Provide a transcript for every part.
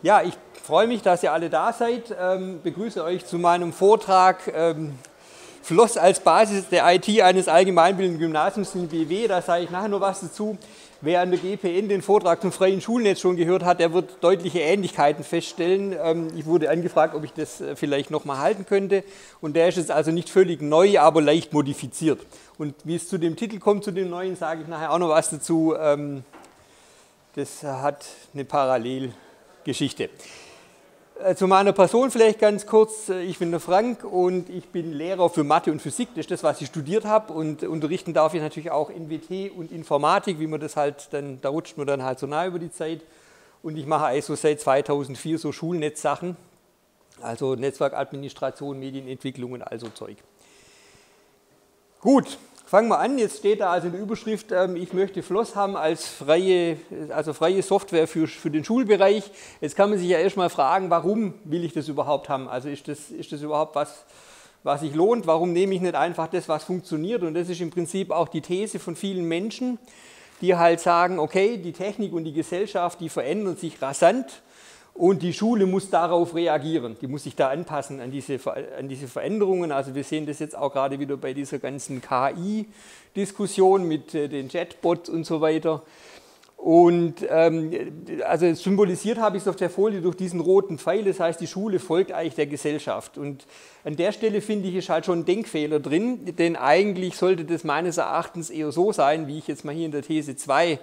Ja, ich freue mich, dass ihr alle da seid. Begrüße euch zu meinem Vortrag Floss als Basis der IT eines allgemeinbildenden Gymnasiums in BW. Da sage ich nachher noch was dazu. Wer an der GPN den Vortrag zum freien Schulnetz schon gehört hat, der wird deutliche Ähnlichkeiten feststellen. Ich wurde angefragt, ob ich das vielleicht nochmal halten könnte. Und der ist jetzt also nicht völlig neu, aber leicht modifiziert. Und wie es zu dem Titel kommt, zu dem neuen, sage ich nachher auch noch was dazu. Das hat eine Parallelgeschichte. Zu meiner Person vielleicht ganz kurz. Ich bin der Frank und ich bin Lehrer für Mathe und Physik. Das ist das, was ich studiert habe. Und unterrichten darf ich natürlich auch NWT und Informatik, wie man das halt dann, da rutscht man dann halt so nah über die Zeit. Und ich mache also seit 2004 so Schulnetzsachen, also Netzwerkadministration, Medienentwicklung und all so Zeug. Gut. Fangen wir an, jetzt steht da also in der Überschrift, ich möchte Floss haben als freie Software für den Schulbereich. Jetzt kann man sich ja erstmal fragen, warum will ich das überhaupt haben? Also ist das überhaupt was sich lohnt? Warum nehme ich nicht einfach das, was funktioniert? Und das ist im Prinzip auch die These von vielen Menschen, die halt sagen, okay, die Technik und die Gesellschaft, die verändern sich rasant. Und die Schule muss darauf reagieren, die muss sich da anpassen an diese Veränderungen. Also wir sehen das jetzt auch gerade wieder bei dieser ganzen KI-Diskussion mit den Chatbots und so weiter. Und also symbolisiert habe ich es auf der Folie durch diesen roten Pfeil, das heißt, die Schule folgt eigentlich der Gesellschaft. Und an der Stelle finde ich, ist halt schon ein Denkfehler drin, denn eigentlich sollte das meines Erachtens eher so sein, wie ich jetzt mal hier in der These 2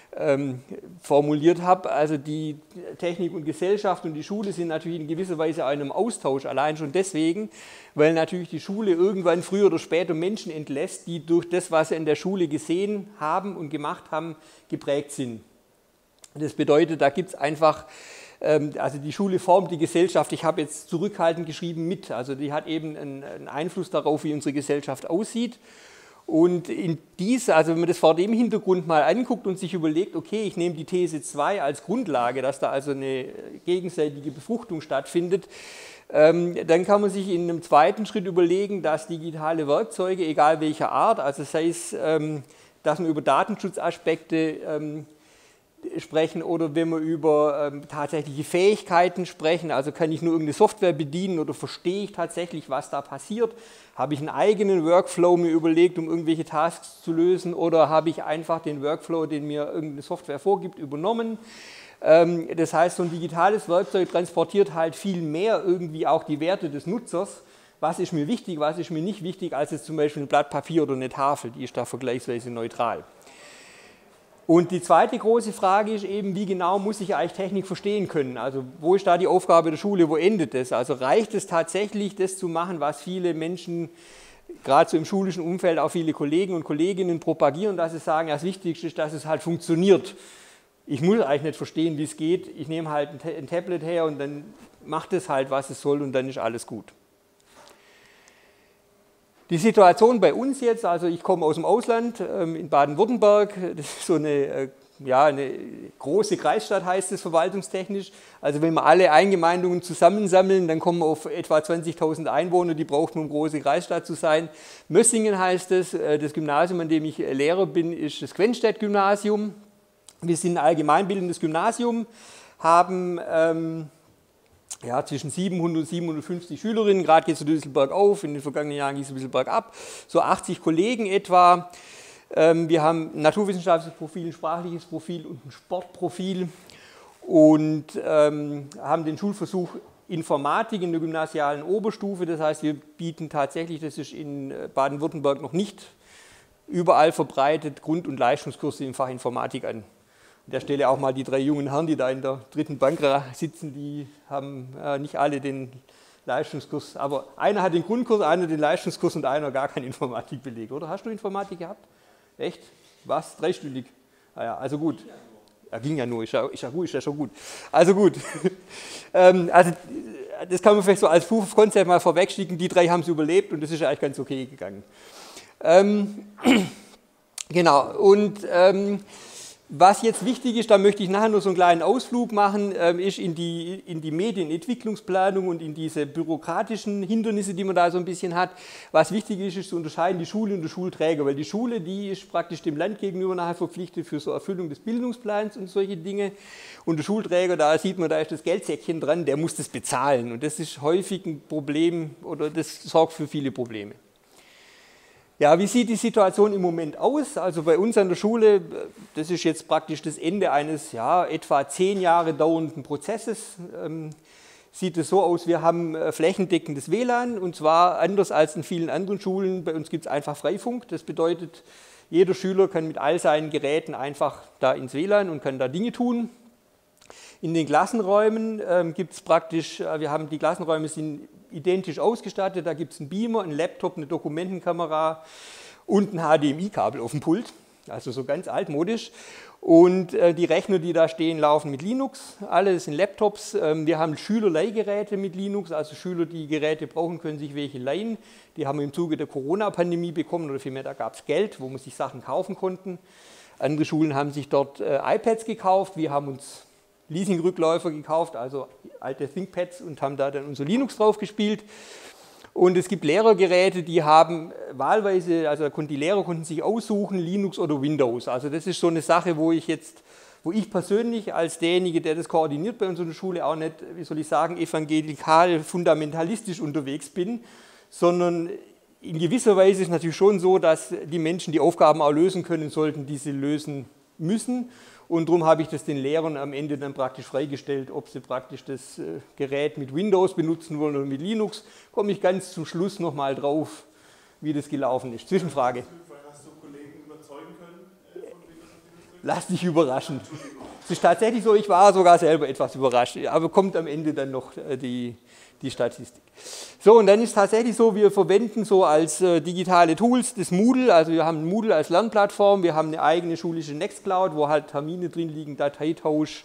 formuliert habe. Also die Technik und Gesellschaft und die Schule sind natürlich in gewisser Weise in einem Austausch, allein schon deswegen, weil natürlich die Schule irgendwann früher oder später Menschen entlässt, die durch das, was sie in der Schule gesehen haben und gemacht haben, geprägt sind. Das bedeutet, da gibt es einfach, also die Schule formt die Gesellschaft, ich habe jetzt zurückhaltend geschrieben mit, also die hat eben einen Einfluss darauf, wie unsere Gesellschaft aussieht. Und in also wenn man das vor dem Hintergrund mal anguckt und sich überlegt, okay, ich nehme die These 2 als Grundlage, dass da also eine gegenseitige Befruchtung stattfindet, dann kann man sich in einem zweiten Schritt überlegen, dass digitale Werkzeuge, egal welcher Art, also sei es, dass man über Datenschutzaspekte sprechen oder wenn wir über tatsächliche Fähigkeiten sprechen, also kann ich nur irgendeine Software bedienen oder verstehe ich tatsächlich, was da passiert, habe ich einen eigenen Workflow mir überlegt, um irgendwelche Tasks zu lösen oder habe ich einfach den Workflow, den mir irgendeine Software vorgibt, übernommen. Das heißt, so ein digitales Werkzeug transportiert halt viel mehr irgendwie auch die Werte des Nutzers. Was ist mir wichtig, was ist mir nicht wichtig, als jetzt zum Beispiel ein Blatt Papier oder eine Tafel, die ist da vergleichsweise neutral. Und die zweite große Frage ist eben, wie genau muss ich eigentlich Technik verstehen können? Also wo ist da die Aufgabe der Schule, wo endet das? Also reicht es tatsächlich, das zu machen, was viele Menschen, gerade so im schulischen Umfeld, auch viele Kollegen und Kolleginnen propagieren, dass sie sagen, das Wichtigste ist, dass es halt funktioniert. Ich muss eigentlich nicht verstehen, wie es geht. Ich nehme halt ein Tablet her und dann macht es halt, was es soll und dann ist alles gut. Die Situation bei uns jetzt, also ich komme aus dem Ausland, in Baden-Württemberg, das ist so eine große Kreisstadt, heißt es verwaltungstechnisch. Also wenn wir alle Eingemeindungen zusammensammeln, dann kommen wir auf etwa 20.000 Einwohner, die braucht man, um große Kreisstadt zu sein. Mössingen heißt es, das Gymnasium, an dem ich Lehrer bin, ist das Quenstedt-Gymnasium. Wir sind ein allgemeinbildendes Gymnasium, haben zwischen 700 und 750 Schülerinnen, gerade geht es in Düsselberg auf, in den vergangenen Jahren ging es ein bisschen bergab, so 80 Kollegen etwa. Wir haben ein naturwissenschaftliches Profil, ein sprachliches Profil und ein Sportprofil und haben den Schulversuch Informatik in der gymnasialen Oberstufe, das heißt, wir bieten tatsächlich, das ist in Baden-Württemberg noch nicht überall verbreitet, Grund- und Leistungskurse im Fach Informatik an. An der Stelle auch mal die 3 jungen Herren, die da in der 3. Bank sitzen, die haben nicht alle den Leistungskurs, aber einer hat den Grundkurs, einer den Leistungskurs und einer gar keinen Informatikbeleg, oder? Hast du Informatik gehabt? Echt? Was? 3-stündig? Ah ja, also gut. Ja, ging ja nur, ist ja schon gut. Also gut. Also das kann man vielleicht so als Proof of Concept mal vorwegschicken, die 3 haben es überlebt und das ist ja eigentlich ganz okay gegangen. Genau, und Was jetzt wichtig ist, da möchte ich nachher nur so einen kleinen Ausflug machen, ist in die Medienentwicklungsplanung und in diese bürokratischen Hindernisse, die man da so ein bisschen hat. Was wichtig ist, ist zu unterscheiden die Schule und der Schulträger, weil die Schule, die ist praktisch dem Land gegenüber nachher verpflichtet für so Erfüllung des Bildungsplans und solche Dinge. Und der Schulträger, da sieht man, da ist das Geldsäckchen dran, der muss das bezahlen. Und das ist häufig ein Problem oder das sorgt für viele Probleme. Ja, wie sieht die Situation im Moment aus? Also bei uns an der Schule, das ist jetzt praktisch das Ende eines etwa 10 Jahre dauernden Prozesses, sieht es so aus, wir haben flächendeckendes WLAN und zwar anders als in vielen anderen Schulen, bei uns gibt es einfach Freifunk. Das bedeutet, jeder Schüler kann mit all seinen Geräten einfach da ins WLAN und kann da Dinge tun. In den Klassenräumen gibt es praktisch, die Klassenräume sind identisch ausgestattet, da gibt es einen Beamer, einen Laptop, eine Dokumentenkamera und ein HDMI-Kabel auf dem Pult, also so ganz altmodisch. Und die Rechner, die da stehen, laufen mit Linux, alle sind Laptops. Wir haben Schülerleihgeräte mit Linux, also Schüler, die Geräte brauchen, können sich welche leihen. Die haben wir im Zuge der Corona-Pandemie bekommen, oder vielmehr, da gab es Geld, wo man sich Sachen kaufen konnten. Andere Schulen haben sich dort iPads gekauft, wir haben uns Leasing-Rückläufer gekauft, also alte ThinkPads und haben da dann unser Linux drauf gespielt. Und es gibt Lehrergeräte, die haben wahlweise, also die Lehrer konnten sich aussuchen, Linux oder Windows. Also das ist so eine Sache, wo ich persönlich als derjenige, der das koordiniert bei unserer Schule, auch nicht, wie soll ich sagen, evangelikal, fundamentalistisch unterwegs bin, sondern in gewisser Weise ist es natürlich schon so, dass die Menschen die Aufgaben auch lösen können sollten, die sie lösen müssen. Und darum habe ich das den Lehrern am Ende dann praktisch freigestellt, ob sie praktisch das Gerät mit Windows benutzen wollen oder mit Linux. Komme ich ganz zum Schluss nochmal drauf, wie das gelaufen ist. Zwischenfrage. Hast du Kollegen überzeugen können? Lass dich überraschen. Es ist tatsächlich so, ich war sogar selber etwas überrascht, aber kommt am Ende dann noch die Statistik. So, und dann ist tatsächlich so, wir verwenden so als digitale Tools das Moodle, also wir haben Moodle als Lernplattform, wir haben eine eigene schulische Nextcloud, wo halt Termine drin liegen, Dateitausch,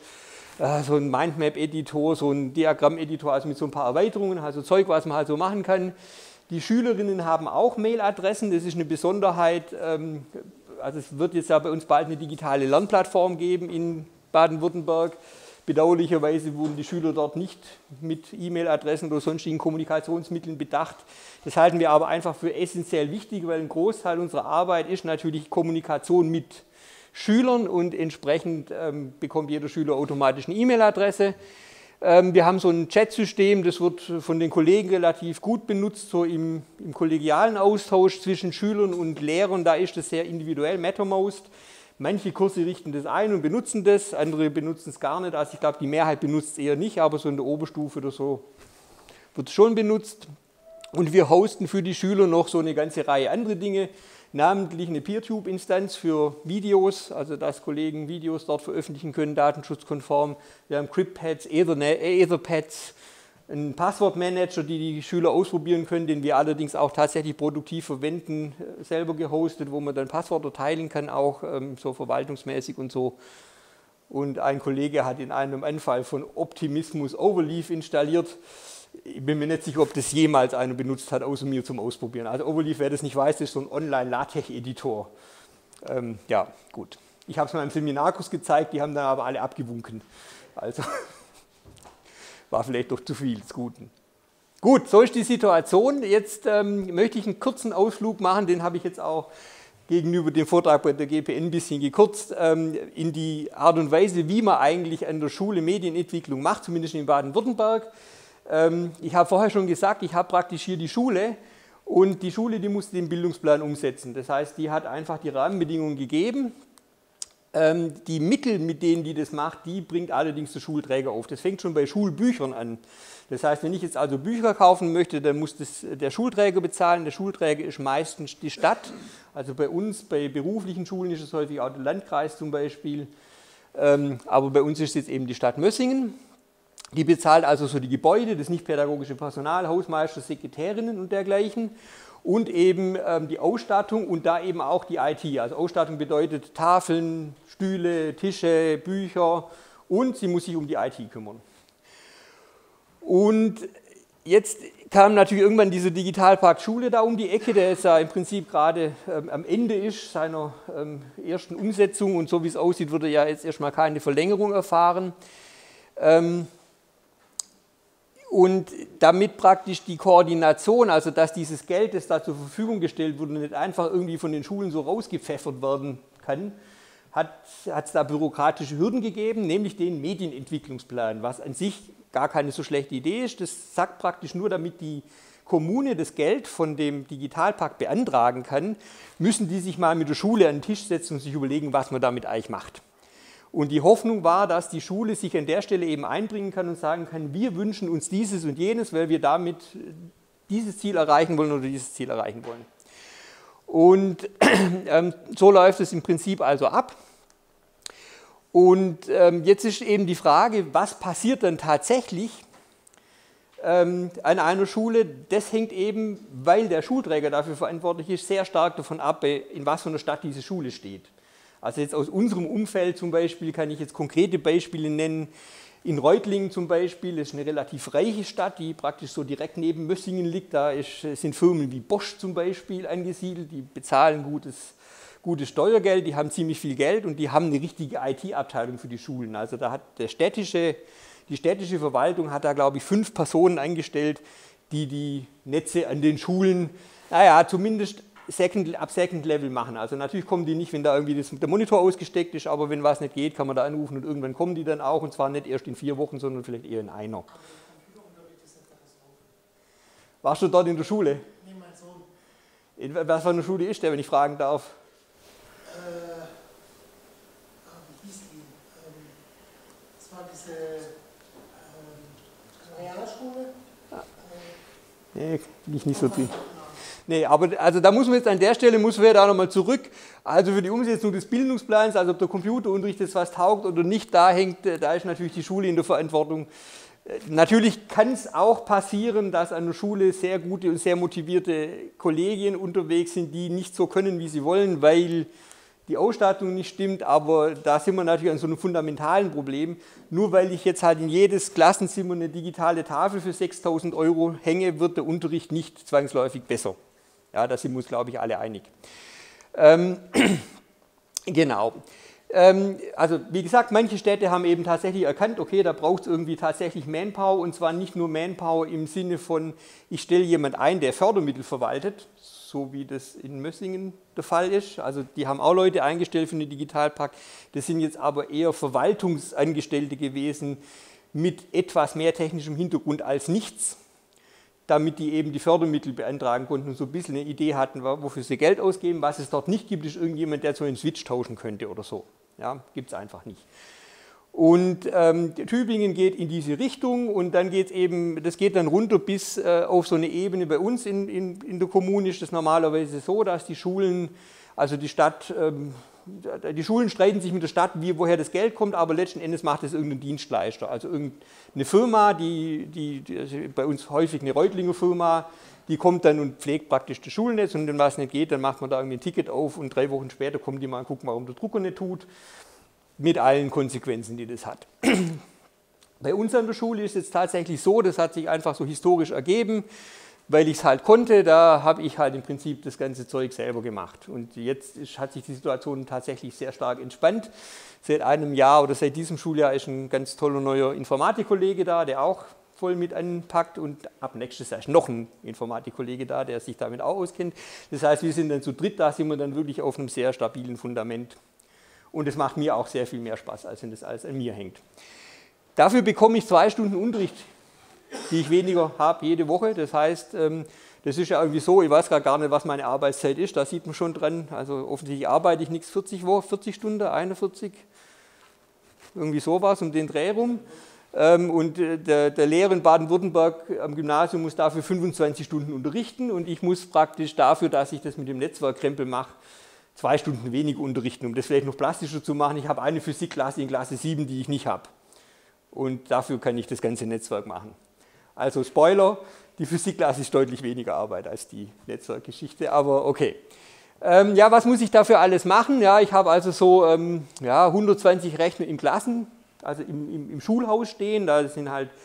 so ein Mindmap-Editor, so ein Diagramm-Editor, also mit so ein paar Erweiterungen, also Zeug, was man halt so machen kann. Die Schülerinnen haben auch Mailadressen, das ist eine Besonderheit, also es wird jetzt ja bei uns bald eine digitale Lernplattform geben in Baden-Württemberg. Bedauerlicherweise wurden die Schüler dort nicht mit E-Mail-Adressen oder sonstigen Kommunikationsmitteln bedacht. Das halten wir aber einfach für essentiell wichtig, weil ein Großteil unserer Arbeit ist natürlich Kommunikation mit Schülern und entsprechend bekommt jeder Schüler automatisch eine E-Mail-Adresse. Wir haben so ein Chat-System, das wird von den Kollegen relativ gut benutzt, so im kollegialen Austausch zwischen Schülern und Lehrern, da ist das sehr individuell, Mattermost. Manche Kurse richten das ein und benutzen das, andere benutzen es gar nicht. Also ich glaube, die Mehrheit benutzt es eher nicht, aber so in der Oberstufe oder so wird es schon benutzt. Und wir hosten für die Schüler noch so eine ganze Reihe andere Dinge, namentlich eine PeerTube-Instanz für Videos, also dass Kollegen Videos dort veröffentlichen können, datenschutzkonform. Wir haben CryptPads, Etherpads, einen Passwortmanager, die Schüler ausprobieren können, den wir allerdings auch tatsächlich produktiv verwenden, selber gehostet, wo man dann Passwörter teilen kann, auch so verwaltungsmäßig und so. Und ein Kollege hat in einem Anfall von Optimismus Overleaf installiert. Ich bin mir nicht sicher, ob das jemals einer benutzt hat, außer mir zum Ausprobieren. Also Overleaf, wer das nicht weiß, ist so ein Online-LaTeX-Editor. Ja, gut. Ich habe es mal im Seminarkurs gezeigt, die haben dann aber alle abgewunken. Also war vielleicht doch zu viel des Guten. Gut, so ist die Situation. Jetzt möchte ich einen kurzen Ausflug machen, den habe ich jetzt auch gegenüber dem Vortrag bei der GPN ein bisschen gekürzt, in die Art und Weise, wie man eigentlich an der Schule Medienentwicklung macht, zumindest in Baden-Württemberg. Ich habe vorher schon gesagt, ich habe praktisch hier die Schule und die Schule, die musste den Bildungsplan umsetzen. Das heißt, die hat einfach die Rahmenbedingungen gegeben. Die Mittel, mit denen die das macht, die bringt allerdings der Schulträger auf. Das fängt schon bei Schulbüchern an. Das heißt, wenn ich jetzt also Bücher kaufen möchte, dann muss das der Schulträger bezahlen. Der Schulträger ist meistens die Stadt. Also bei uns, bei beruflichen Schulen ist es häufig auch der Landkreis zum Beispiel. Aber bei uns ist es jetzt eben die Stadt Mössingen. Die bezahlt also so die Gebäude, das nicht-pädagogische Personal, Hausmeister, Sekretärinnen und dergleichen. Und eben die Ausstattung und da eben auch die IT. Also Ausstattung bedeutet Tafeln, Stühle, Tische, Bücher und sie muss sich um die IT kümmern. Und Jetzt kam natürlich irgendwann dieser Digitalpark Schule da um die Ecke, der jetzt ja im Prinzip gerade am Ende ist seiner ersten Umsetzung und so wie es aussieht, würde ja jetzt erstmal keine Verlängerung erfahren. Und damit praktisch die Koordination, also dass dieses Geld, das da zur Verfügung gestellt wurde, nicht einfach irgendwie von den Schulen so rausgepfeffert werden kann, hat es da bürokratische Hürden gegeben, nämlich den Medienentwicklungsplan, was an sich gar keine so schlechte Idee ist. Das sagt praktisch nur, damit die Kommune das Geld von dem Digitalpakt beantragen kann, müssen die sich mal mit der Schule an den Tisch setzen und sich überlegen, was man damit eigentlich macht. Und die Hoffnung war, dass die Schule sich an der Stelle eben einbringen kann und sagen kann, wir wünschen uns dieses und jenes, weil wir damit dieses Ziel erreichen wollen oder dieses Ziel erreichen wollen. Und so läuft es im Prinzip also ab. Und jetzt ist eben die Frage, was passiert dann tatsächlich an einer Schule? Das hängt eben, weil der Schulträger dafür verantwortlich ist, sehr stark davon ab, in was für einer Stadt diese Schule steht. Also jetzt aus unserem Umfeld zum Beispiel kann ich jetzt konkrete Beispiele nennen. In Reutlingen zum Beispiel ist eine relativ reiche Stadt, die praktisch so direkt neben Mössingen liegt. Da sind Firmen wie Bosch zum Beispiel angesiedelt, die bezahlen gutes Steuergeld, die haben ziemlich viel Geld und die haben eine richtige IT-Abteilung für die Schulen. Also da hat die städtische Verwaltung hat da, glaube ich, 5 Personen eingestellt, die die Netze an den Schulen, naja, zumindest ab Second Level machen. Also natürlich kommen die nicht, wenn da irgendwie der Monitor ausgesteckt ist, aber wenn was nicht geht, kann man da anrufen und irgendwann kommen die dann auch und zwar nicht erst in 4 Wochen, sondern vielleicht eher in einer. Warst du dort in der Schule? Nee, mein Sohn. In was für eine Schule ist der, wenn ich fragen darf? Wie hieß die? Das war diese Realschule. Nee, nicht so viel. Nee, aber also da muss man jetzt an der Stelle, müssen wir da nochmal zurück, also für die Umsetzung des Bildungsplans, also ob der Computerunterricht jetzt was taugt oder nicht, da ist natürlich die Schule in der Verantwortung. Natürlich kann es auch passieren, dass an der Schule sehr gute und sehr motivierte Kollegien unterwegs sind, die nicht so können, wie sie wollen, weil die Ausstattung nicht stimmt, aber da sind wir natürlich an so einem fundamentalen Problem. Nur weil ich jetzt halt in jedes Klassenzimmer eine digitale Tafel für 6.000 € hänge, wird der Unterricht nicht zwangsläufig besser. Ja, da sind wir uns, glaube ich, alle einig. Genau. Also wie gesagt, manche Städte haben eben tatsächlich erkannt, okay, da braucht es irgendwie tatsächlich Manpower und zwar nicht nur Manpower im Sinne von, ich stelle jemand ein, der Fördermittel verwaltet, so wie das in Mössingen der Fall ist. Also die haben auch Leute eingestellt für den Digitalpakt. Das sind jetzt aber eher Verwaltungsangestellte gewesen mit etwas mehr technischem Hintergrund als nichts, damit die eben die Fördermittel beantragen konnten und so ein bisschen eine Idee hatten, wofür sie Geld ausgeben. Was es dort nicht gibt, ist irgendjemand, der so einen Switch tauschen könnte oder so. Ja, gibt es einfach nicht. Und Tübingen geht in diese Richtung und dann geht es eben, das geht dann runter bis auf so eine Ebene bei uns in der Kommune ist das normalerweise so, dass die Schulen, also die Stadt, die Schulen streiten sich mit der Stadt, woher das Geld kommt, aber letzten Endes macht das irgendein Dienstleister, also irgendeine Firma, die bei uns häufig eine Reutlinger Firma, die kommt dann und pflegt praktisch das Schulnetz und wenn was nicht geht, dann macht man da irgendwie ein Ticket auf und 3 Wochen später kommen die mal und gucken, warum der Drucker nicht tut. Mit allen Konsequenzen, die das hat. Bei uns an der Schule ist es jetzt tatsächlich so, das hat sich einfach so historisch ergeben, weil ich es halt konnte, da habe ich halt im Prinzip das ganze Zeug selber gemacht. Und jetzt hat sich die Situation tatsächlich sehr stark entspannt. Seit einem Jahr oder seit diesem Schuljahr ist ein ganz toller neuer Informatikkollege da, der auch voll mit anpackt und ab nächstes Jahr ist noch ein Informatikkollege da, der sich damit auch auskennt. Das heißt, wir sind dann zu dritt, da sind wir dann wirklich auf einem sehr stabilen Fundament. Und es macht mir auch sehr viel mehr Spaß, als wenn das alles an mir hängt. Dafür bekomme ich 2 Stunden Unterricht, die ich weniger habe jede Woche. Das heißt, das ist ja irgendwie so, ich weiß gar nicht, was meine Arbeitszeit ist, da sieht man schon dran. Also offensichtlich arbeite ich nichts 40 Stunden, 41, irgendwie sowas um den Dreh rum. Und der Lehrer in Baden-Württemberg am Gymnasium muss dafür 25 Stunden unterrichten und ich muss praktisch dafür, dass ich das mit dem Netzwerkkrempel mache, 2 Stunden weniger unterrichten, um das vielleicht noch plastischer zu machen. Ich habe eine Physikklasse in Klasse 7, die ich nicht habe. Und dafür kann ich das ganze Netzwerk machen. Also Spoiler, die Physikklasse ist deutlich weniger Arbeit als die Netzwerkgeschichte, aber okay. Ja, was muss ich dafür alles machen? Ja, ich habe also so 120 Rechner in Klassen, also im Schulhaus stehen. Da sind halt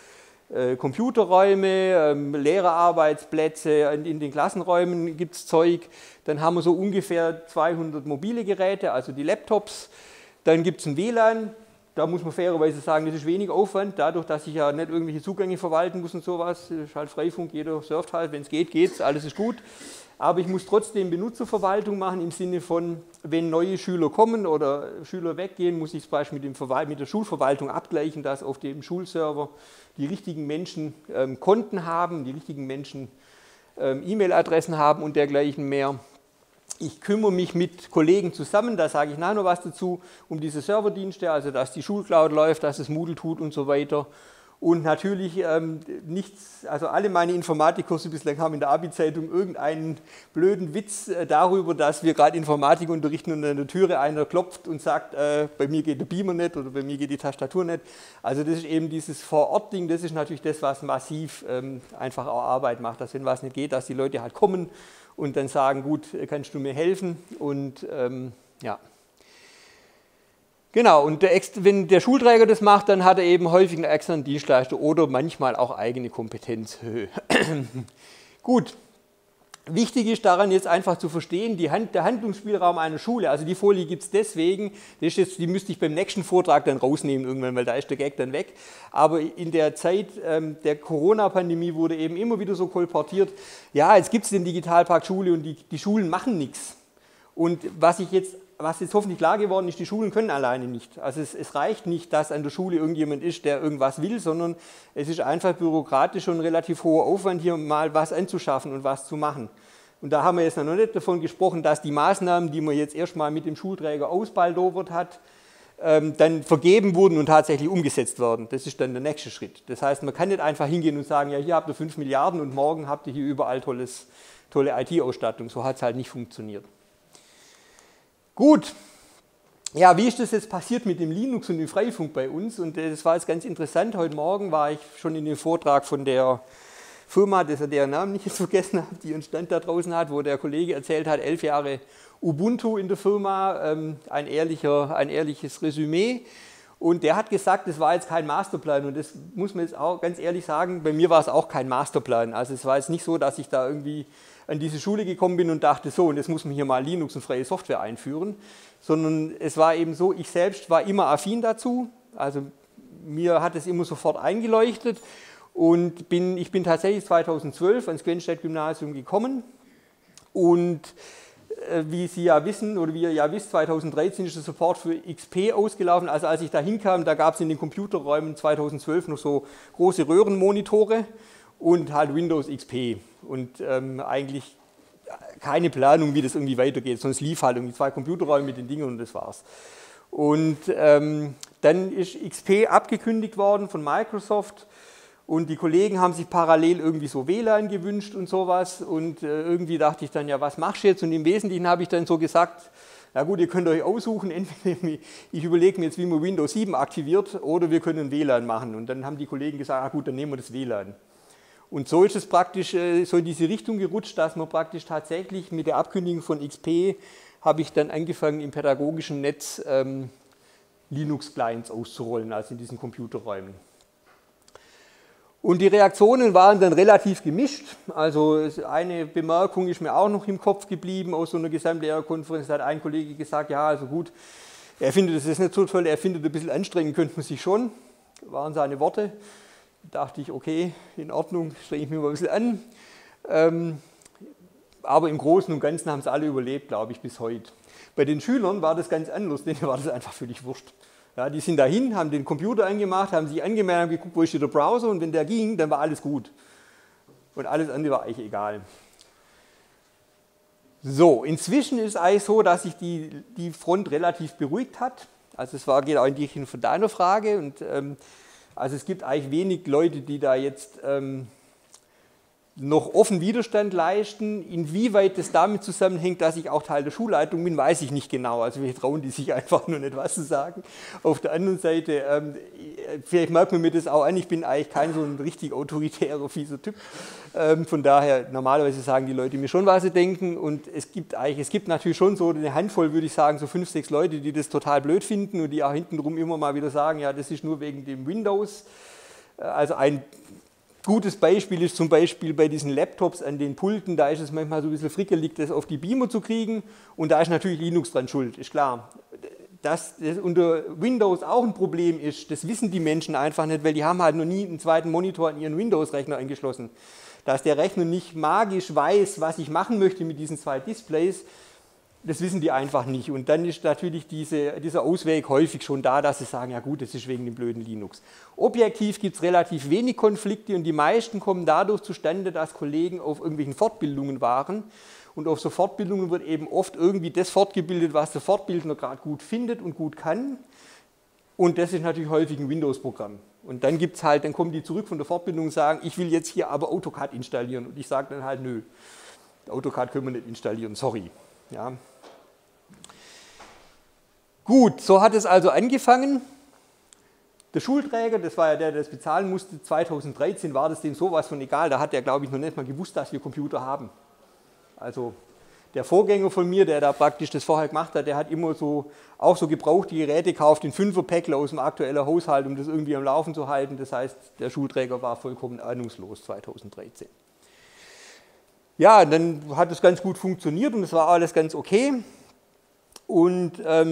Computerräume, Lehrerarbeitsplätze, in den Klassenräumen gibt es Zeug. Dann haben wir so ungefähr 200 mobile Geräte, also die Laptops. Dann gibt es ein WLAN. Da muss man fairerweise sagen, das ist wenig Aufwand, dadurch, dass ich ja nicht irgendwelche Zugänge verwalten muss und sowas. Das ist halt Freifunk, jeder surft halt, wenn es geht, geht's, alles ist gut. Aber ich muss trotzdem Benutzerverwaltung machen im Sinne von, wenn neue Schüler kommen oder Schüler weggehen, muss ich zum Beispiel mit der Schulverwaltung abgleichen, dass auf dem Schulserver die richtigen Menschen Konten haben, die richtigen Menschen E-Mail-Adressen haben und dergleichen mehr. Ich kümmere mich mit Kollegen zusammen, da sage ich nachher noch was dazu, um diese Serverdienste, also dass die Schulcloud läuft, dass es Moodle tut und so weiter. Und natürlich also alle meine Informatikkurse bislang haben in der Abi-Zeitung irgendeinen blöden Witz darüber, dass wir gerade Informatik unterrichten und an der Türe einer klopft und sagt, bei mir geht der Beamer nicht oder bei mir geht die Tastatur nicht. Also das ist eben dieses Vor-Ort-Ding, das ist natürlich das, was massiv einfach auch Arbeit macht, dass wenn was nicht geht, dass die Leute halt kommen und dann sagen, gut, kannst du mir helfen? Und ja. Genau, und wenn der Schulträger das macht, dann hat er eben häufig einen externen Dienstleister oder manchmal auch eigene Kompetenz. Gut, wichtig ist daran jetzt einfach zu verstehen, der Handlungsspielraum einer Schule, also die Folie gibt es deswegen, die müsste ich beim nächsten Vortrag dann rausnehmen irgendwann, weil da ist der Gag dann weg. Aber in der Zeit der Corona-Pandemie wurde eben immer wieder so kolportiert, ja, jetzt gibt es den Digitalpakt Schule und die Schulen machen nichts. Und was jetzt hoffentlich klar geworden ist, die Schulen können alleine nicht. Also es reicht nicht, dass an der Schule irgendjemand ist, der irgendwas will, sondern es ist einfach bürokratisch schon ein relativ hoher Aufwand, hier mal was anzuschaffen und was zu machen. Und da haben wir jetzt noch nicht davon gesprochen, dass die Maßnahmen, die man jetzt erstmal mit dem Schulträger ausbaldowert hat, dann vergeben wurden und tatsächlich umgesetzt werden. Das ist dann der nächste Schritt. Das heißt, man kann nicht einfach hingehen und sagen, ja, hier habt ihr 5 Milliarden und morgen habt ihr hier überall tolle IT-Ausstattung. So hat es halt nicht funktioniert. Gut, ja, wie ist das jetzt passiert mit dem Linux und dem Freifunk bei uns? Und das war jetzt ganz interessant. Heute Morgen war ich schon in dem Vortrag von der Firma, deren Namen ich jetzt vergessen habe, die einen Stand da draußen hat, wo der Kollege erzählt hat, 11 Jahre Ubuntu in der Firma, ein ehrliches Resümee. Und der hat gesagt, das war jetzt kein Masterplan. Und das muss man jetzt auch ganz ehrlich sagen, bei mir war es auch kein Masterplan. Also es war jetzt nicht so, dass ich da irgendwie an diese Schule gekommen bin und dachte, so, und jetzt muss man hier mal Linux und freie Software einführen, sondern es war eben so, ich selbst war immer affin dazu, also mir hat es immer sofort eingeleuchtet und ich bin tatsächlich 2012 ans Quenstedt-Gymnasium gekommen und wie Sie ja wissen, oder wie ihr ja wisst, 2013 ist der Support für XP ausgelaufen, also als ich da hinkam, da gab es in den Computerräumen 2012 noch so große Röhrenmonitore und halt Windows XP und eigentlich keine Planung, wie das irgendwie weitergeht, sonst lief halt irgendwie 2 Computerräume mit den Dingen und das war's. Und dann ist XP abgekündigt worden von Microsoft und die Kollegen haben sich parallel irgendwie so WLAN gewünscht und sowas und irgendwie dachte ich dann, ja, was machst du jetzt? Und im Wesentlichen habe ich dann so gesagt, na gut, ihr könnt euch aussuchen, entweder ich überlege mir jetzt, wie man Windows 7 aktiviert oder wir können WLAN machen. Und dann haben die Kollegen gesagt, ah gut, dann nehmen wir das WLAN. Und so ist es praktisch so in diese Richtung gerutscht, dass man praktisch tatsächlich mit der Abkündigung von XP habe ich dann angefangen, im pädagogischen Netz Linux-Clients auszurollen, also in diesen Computerräumen. Und die Reaktionen waren dann relativ gemischt. Also eine Bemerkung ist mir auch noch im Kopf geblieben aus so einer Gesamtlehrerkonferenz. Da hat ein Kollege gesagt, ja, also gut, er findet das ist nicht so toll, er findet ein bisschen anstrengend, könnte man sich schon. Das waren seine Worte. Da dachte ich, okay, in Ordnung, strenge ich mich mal ein bisschen an. Aber im Großen und Ganzen haben es alle überlebt, glaube ich, bis heute. Bei den Schülern war das ganz anders, denen war das einfach völlig wurscht. Ja, die sind dahin, haben den Computer angemacht, haben sich angemeldet, haben geguckt, wo ist hier der Browser und wenn der ging, dann war alles gut. Und alles andere war eigentlich egal. So, inzwischen ist es eigentlich so, dass sich die Front relativ beruhigt hat. Also es geht auch in die Richtung von deiner Frage. Und, also es gibt eigentlich wenig Leute, die da jetzt noch offen Widerstand leisten. Inwieweit das damit zusammenhängt, dass ich auch Teil der Schulleitung bin, weiß ich nicht genau. Also wir trauen die sich einfach nur nicht, was zu sagen. Auf der anderen Seite, vielleicht merkt man mir das auch an, ich bin eigentlich kein so ein richtig autoritärer, fieser Typ. Von daher, normalerweise sagen die Leute mir schon, was sie denken. Und es gibt natürlich schon so eine Handvoll, würde ich sagen, so 5, 6 Leute, die das total blöd finden und die auch hintenrum immer mal wieder sagen, ja, das ist nur wegen dem Windows. Also ein gutes Beispiel ist zum Beispiel bei diesen Laptops an den Pulten, da ist es manchmal so ein bisschen frickelig, das auf die Beamer zu kriegen und da ist natürlich Linux dran schuld, ist klar. Dass das unter Windows auch ein Problem ist, das wissen die Menschen einfach nicht, weil die haben halt noch nie einen zweiten Monitor an ihren Windows-Rechner angeschlossen. Dass der Rechner nicht magisch weiß, was ich machen möchte mit diesen zwei Displays, das wissen die einfach nicht. Und dann ist natürlich dieser Ausweg häufig schon da, dass sie sagen, ja gut, das ist wegen dem blöden Linux. Objektiv gibt es relativ wenig Konflikte und die meisten kommen dadurch zustande, dass Kollegen auf irgendwelchen Fortbildungen waren. Und auf so Fortbildungen wird eben oft irgendwie das fortgebildet, was der Fortbildner gerade gut findet und gut kann. Und das ist natürlich häufig ein Windows-Programm. Und dann gibt's halt, dann kommen die zurück von der Fortbildung und sagen, ich will jetzt hier aber AutoCAD installieren. Und ich sage dann halt, nö, AutoCAD können wir nicht installieren, sorry. Ja. Gut, so hat es also angefangen. Der Schulträger, das war ja der das bezahlen musste, 2013 war das dem sowas von egal. Da hat er, glaube ich, noch nicht mal gewusst, dass wir Computer haben. Also der Vorgänger von mir, der da praktisch das vorher gemacht hat, der hat immer so, auch so gebrauchte Geräte gekauft, in 5er-Päckle aus dem aktuellen Haushalt, um das irgendwie am Laufen zu halten. Das heißt, der Schulträger war vollkommen ahnungslos 2013. Ja, dann hat es ganz gut funktioniert und es war alles ganz okay. Und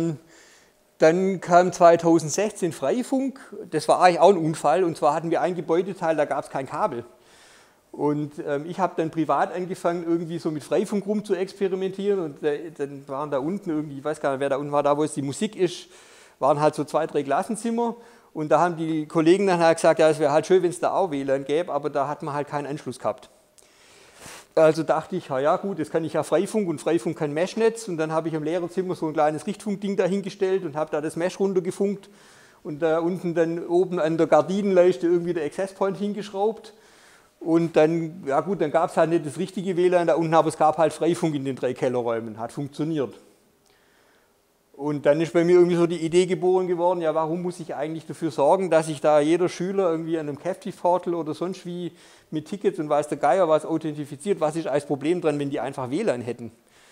dann kam 2016 Freifunk, das war eigentlich auch ein Unfall, und zwar hatten wir ein Gebäudeteil, da gab es kein Kabel. Und ich habe dann privat angefangen, irgendwie so mit Freifunk rum zu experimentieren und dann waren da unten irgendwie, ich weiß gar nicht, wer da unten war, da wo es die Musik ist, waren halt so 2, 3 Klassenzimmer und da haben die Kollegen dann halt gesagt, ja, es wäre halt schön, wenn es da auch WLAN gäbe, aber da hat man halt keinen Anschluss gehabt. Also dachte ich, ja gut, jetzt kann ich ja Freifunk und Freifunk kann Meshnetz und dann habe ich im Lehrerzimmer so ein kleines Richtfunkding dahingestellt und habe da das Mesh runtergefunkt und da unten dann oben an der Gardinenleiste irgendwie der Access Point hingeschraubt. Und dann, ja gut, dann gab es halt nicht das richtige WLAN da unten, aber es gab halt Freifunk in den 3 Kellerräumen, hat funktioniert. Und dann ist bei mir irgendwie so die Idee geboren geworden, ja warum muss ich eigentlich dafür sorgen, dass sich da jeder Schüler irgendwie an einem Captive-Portal oder sonst wie mit Tickets und weiß der Geier was authentifiziert, was ist als Problem dran, wenn die einfach WLAN hätten.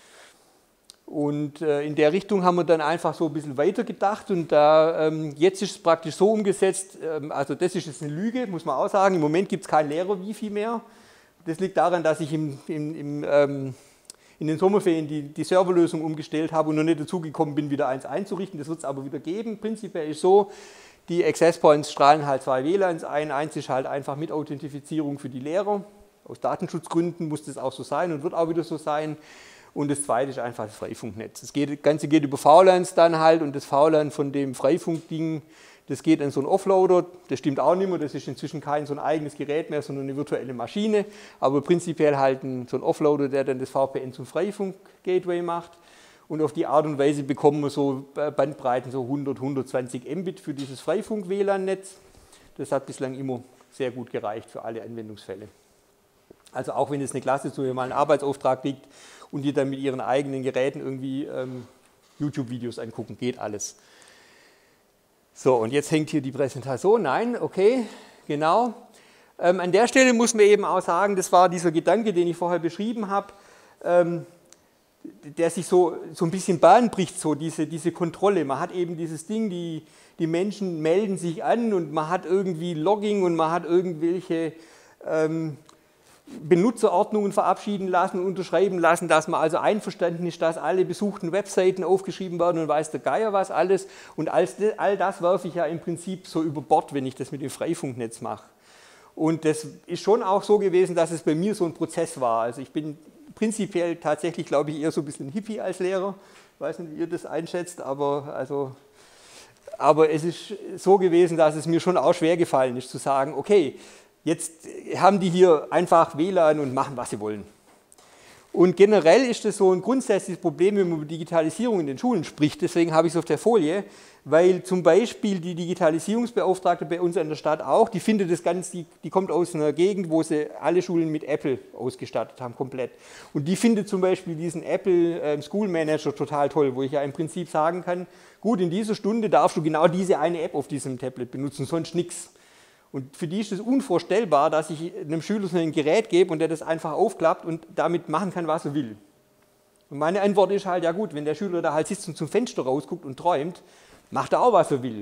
Und in der Richtung haben wir dann einfach so ein bisschen weitergedacht und da, jetzt ist es praktisch so umgesetzt, also das ist jetzt eine Lüge, muss man auch sagen, im Moment gibt es kein Lehrer-Wifi mehr. Das liegt daran, dass ich in den Sommerferien die Serverlösung umgestellt habe und noch nicht dazu gekommen bin, wieder eins einzurichten, das wird es aber wieder geben. Prinzipiell ist so, die Access Points strahlen halt 2 WLANs ein, eins ist halt einfach mit Authentifizierung für die Lehrer, aus Datenschutzgründen muss das auch so sein und wird auch wieder so sein. Und das zweite ist einfach das Freifunknetz. Das Ganze geht über VLANs dann halt und das VLAN von dem Freifunkding, das geht an so einen Offloader, das stimmt auch nicht mehr, das ist inzwischen kein so ein eigenes Gerät mehr, sondern eine virtuelle Maschine, aber prinzipiell halt so ein Offloader, der dann das VPN zum Freifunk-Gateway macht und auf die Art und Weise bekommen wir so Bandbreiten, so 100, 120 Mbit für dieses Freifunk-WLAN-Netz. Das hat bislang immer sehr gut gereicht für alle Anwendungsfälle. Also auch wenn es eine Klasse zu mal einen Arbeitsauftrag liegt und die dann mit ihren eigenen Geräten irgendwie YouTube-Videos angucken, geht alles. So, und jetzt hängt hier die Präsentation. Nein, okay, genau. An der Stelle muss man eben auch sagen, das war dieser Gedanke, den ich vorher beschrieben habe, der sich so ein bisschen Bahn bricht, so diese Kontrolle. Man hat eben dieses Ding, die Menschen melden sich an und man hat irgendwie Logging und man hat irgendwelche Benutzerordnungen verabschieden lassen und unterschreiben lassen, dass man also einverstanden ist, dass alle besuchten Webseiten aufgeschrieben werden und weiß der Geier was alles. Und all das werfe ich ja im Prinzip so über Bord, wenn ich das mit dem Freifunknetz mache. Und das ist schon auch so gewesen, dass es bei mir so ein Prozess war. Also ich bin prinzipiell tatsächlich, glaube ich, eher so ein bisschen Hippie als Lehrer. Ich weiß nicht, wie ihr das einschätzt, aber es ist so gewesen, dass es mir schon auch schwer gefallen ist, zu sagen, okay, jetzt haben die hier einfach WLAN und machen, was sie wollen. Und generell ist das so ein grundsätzliches Problem, wenn man über Digitalisierung in den Schulen spricht. Deswegen habe ich es auf der Folie, weil zum Beispiel die Digitalisierungsbeauftragte bei uns an der Stadt auch, die findet das Ganze, die kommt aus einer Gegend, wo sie alle Schulen mit Apple ausgestattet haben, komplett. Und die findet zum Beispiel diesen Apple School Manager total toll, wo ich ja im Prinzip sagen kann, gut, in dieser Stunde darfst du genau diese eine App auf diesem Tablet benutzen, sonst nichts. Und für die ist es unvorstellbar, dass ich einem Schüler so ein Gerät gebe und der das einfach aufklappt und damit machen kann, was er will. Und meine Antwort ist halt, ja gut, wenn der Schüler da halt sitzt und zum Fenster rausguckt und träumt, macht er auch, was er will.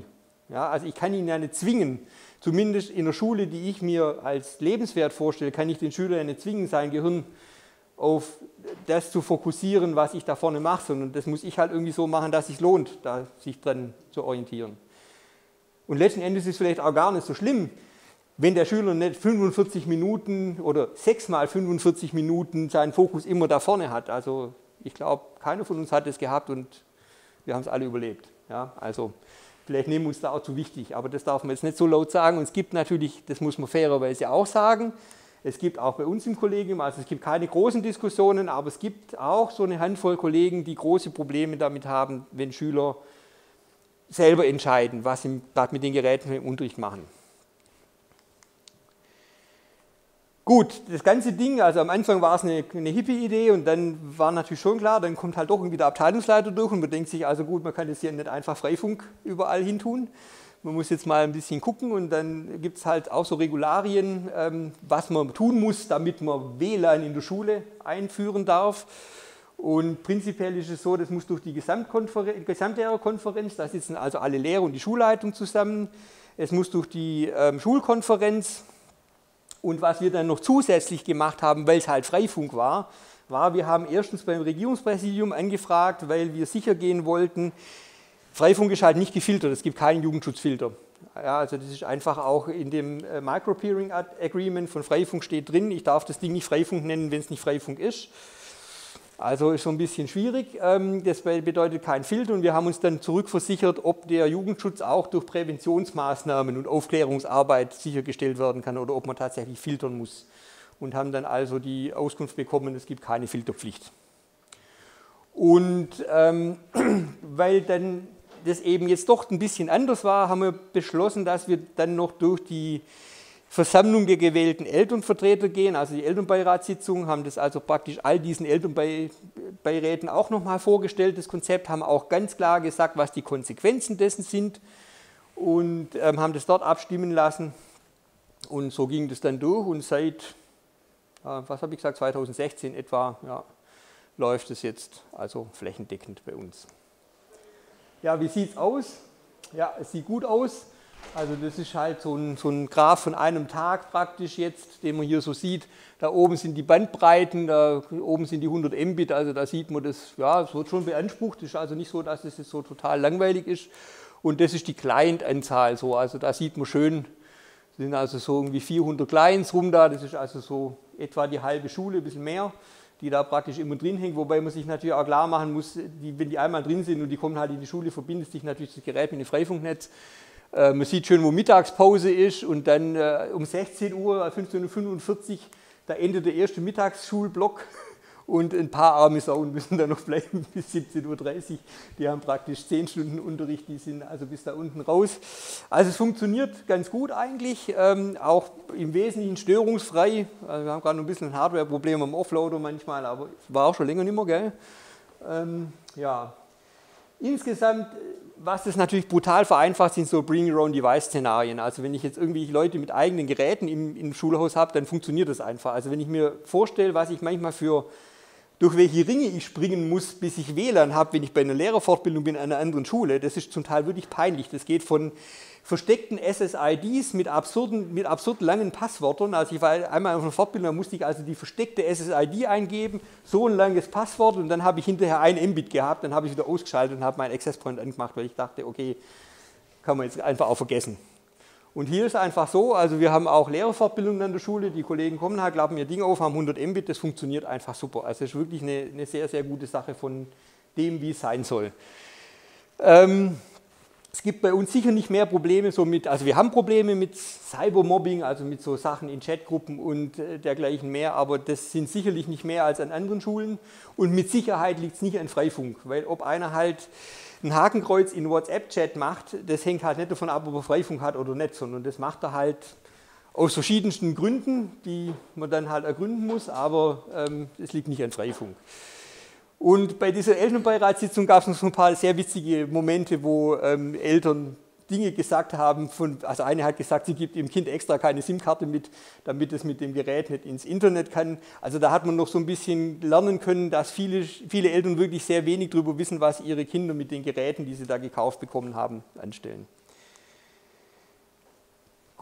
Ja, also ich kann ihn ja nicht zwingen, zumindest in der Schule, die ich mir als lebenswert vorstelle, kann ich den Schüler ja nicht zwingen, sein Gehirn auf das zu fokussieren, was ich da vorne mache, sondern das muss ich halt irgendwie so machen, dass es sich lohnt, da sich dran zu orientieren. Und letzten Endes ist es vielleicht auch gar nicht so schlimm, wenn der Schüler nicht 45 Minuten oder 6 mal 45 Minuten seinen Fokus immer da vorne hat. Also ich glaube, keiner von uns hat es gehabt und wir haben es alle überlebt. Ja, also vielleicht nehmen wir uns da auch zu wichtig, aber das darf man jetzt nicht so laut sagen. Und es gibt natürlich, das muss man fairerweise auch sagen, es gibt auch bei uns im Kollegium, also es gibt keine großen Diskussionen, aber es gibt auch so eine Handvoll Kollegen, die große Probleme damit haben, wenn Schüler selber entscheiden, was sie gerade mit den Geräten im Unterricht machen. Gut, das ganze Ding, also am Anfang war es eine Hippie-Idee und dann war natürlich schon klar, dann kommt halt doch irgendwie der Abteilungsleiter durch und man denkt sich, also gut, man kann das hier nicht einfach Freifunk überall hin tun. Man muss jetzt mal ein bisschen gucken und dann gibt es halt auch so Regularien, was man tun muss, damit man WLAN in der Schule einführen darf. Und prinzipiell ist es so, das muss durch die Gesamtlehrerkonferenz, da sitzen also alle Lehrer und die Schulleitung zusammen. Es muss durch die Schulkonferenz. Und was wir dann noch zusätzlich gemacht haben, weil es halt Freifunk war, wir haben erstens beim Regierungspräsidium angefragt, weil wir sicher gehen wollten, Freifunk ist halt nicht gefiltert, es gibt keinen Jugendschutzfilter. Ja, also das ist einfach auch in dem Micro-Peering Agreement von Freifunk steht drin, ich darf das Ding nicht Freifunk nennen, wenn es nicht Freifunk ist. Also ist so ein bisschen schwierig, das bedeutet kein Filter und wir haben uns dann zurückversichert, ob der Jugendschutz auch durch Präventionsmaßnahmen und Aufklärungsarbeit sichergestellt werden kann oder ob man tatsächlich filtern muss und haben dann also die Auskunft bekommen, es gibt keine Filterpflicht. Und weil dann das eben jetzt doch ein bisschen anders war, haben wir beschlossen, dass wir dann noch durch die Versammlung der gewählten Elternvertreter gehen, also die Elternbeiratssitzung, haben das also praktisch all diesen Elternbeiräten auch nochmal vorgestellt, das Konzept, haben auch ganz klar gesagt, was die Konsequenzen dessen sind und haben das dort abstimmen lassen und so ging das dann durch und seit, was habe ich gesagt, 2016 etwa, ja, läuft es jetzt also flächendeckend bei uns. Ja, wie sieht es aus? Ja, es sieht gut aus. Also das ist halt so ein Graph von einem Tag praktisch jetzt, den man hier so sieht. Da oben sind die Bandbreiten, da oben sind die 100 Mbit, also da sieht man das, ja, es wird schon beansprucht, es ist also nicht so, dass es jetzt so total langweilig ist. Und das ist die Client-Anzahl so, also da sieht man schön, sind also so irgendwie 400 Clients rum da, das ist also so etwa die halbe Schule, ein bisschen mehr, die da praktisch immer drin hängt, wobei man sich natürlich auch klar machen muss, wenn die einmal drin sind und die kommen halt in die Schule, verbindet sich natürlich das Gerät mit dem Freifunknetz. Man sieht schön, wo Mittagspause ist und dann um 16 Uhr, 15.45 Uhr, da endet der erste Mittagsschulblock und ein paar arme Sauen müssen da noch bleiben bis 17.30 Uhr. Die haben praktisch 10 Stunden Unterricht, die sind also bis da unten raus. Also es funktioniert ganz gut eigentlich, auch im Wesentlichen störungsfrei. Also wir haben gerade noch ein bisschen ein Hardware-Problem am Offloader manchmal, aber war auch schon länger nicht mehr, gell? Ja. Insgesamt, was das natürlich brutal vereinfacht, sind so Bring-Your-Own-Device-Szenarien. Also wenn ich jetzt irgendwie Leute mit eigenen Geräten im Schulhaus habe, dann funktioniert das einfach. Also wenn ich mir vorstelle, was ich manchmal durch welche Ringe ich springen muss, bis ich WLAN habe, wenn ich bei einer Lehrerfortbildung bin an einer anderen Schule, das ist zum Teil wirklich peinlich. Das geht von versteckten SSIDs mit absurd langen Passwörtern. Also ich war einmal auf einer Fortbildung, da musste ich also die versteckte SSID eingeben, so ein langes Passwort und dann habe ich hinterher 1 Mbit gehabt, dann habe ich wieder ausgeschaltet und habe meinen Access Point angemacht, weil ich dachte, okay, kann man jetzt einfach auch vergessen. Und hier ist einfach so, also wir haben auch Lehrerfortbildungen an der Schule, die Kollegen kommen halt, klappen ihr Ding auf, haben 100 Mbit, das funktioniert einfach super. Also es ist wirklich eine sehr, sehr gute Sache von dem, wie es sein soll. Es gibt bei uns sicher nicht mehr Probleme so mit, also wir haben Probleme mit Cybermobbing, also mit so Sachen in Chatgruppen und dergleichen mehr, aber das sind sicherlich nicht mehr als an anderen Schulen und mit Sicherheit liegt es nicht an Freifunk, weil ob einer halt ein Hakenkreuz in WhatsApp-Chat macht, das hängt halt nicht davon ab, ob er Freifunk hat oder nicht, sondern das macht er halt aus verschiedensten Gründen, die man dann halt ergründen muss, aber es liegt nicht an Freifunk. Und bei dieser Elternbeiratssitzung gab es noch so ein paar sehr witzige Momente, wo Eltern Dinge gesagt haben, also eine hat gesagt, sie gibt ihrem Kind extra keine SIM-Karte mit, damit es mit dem Gerät nicht ins Internet kann. Also da hat man noch so ein bisschen lernen können, dass viele Eltern wirklich sehr wenig darüber wissen, was ihre Kinder mit den Geräten, die sie da gekauft bekommen haben, anstellen.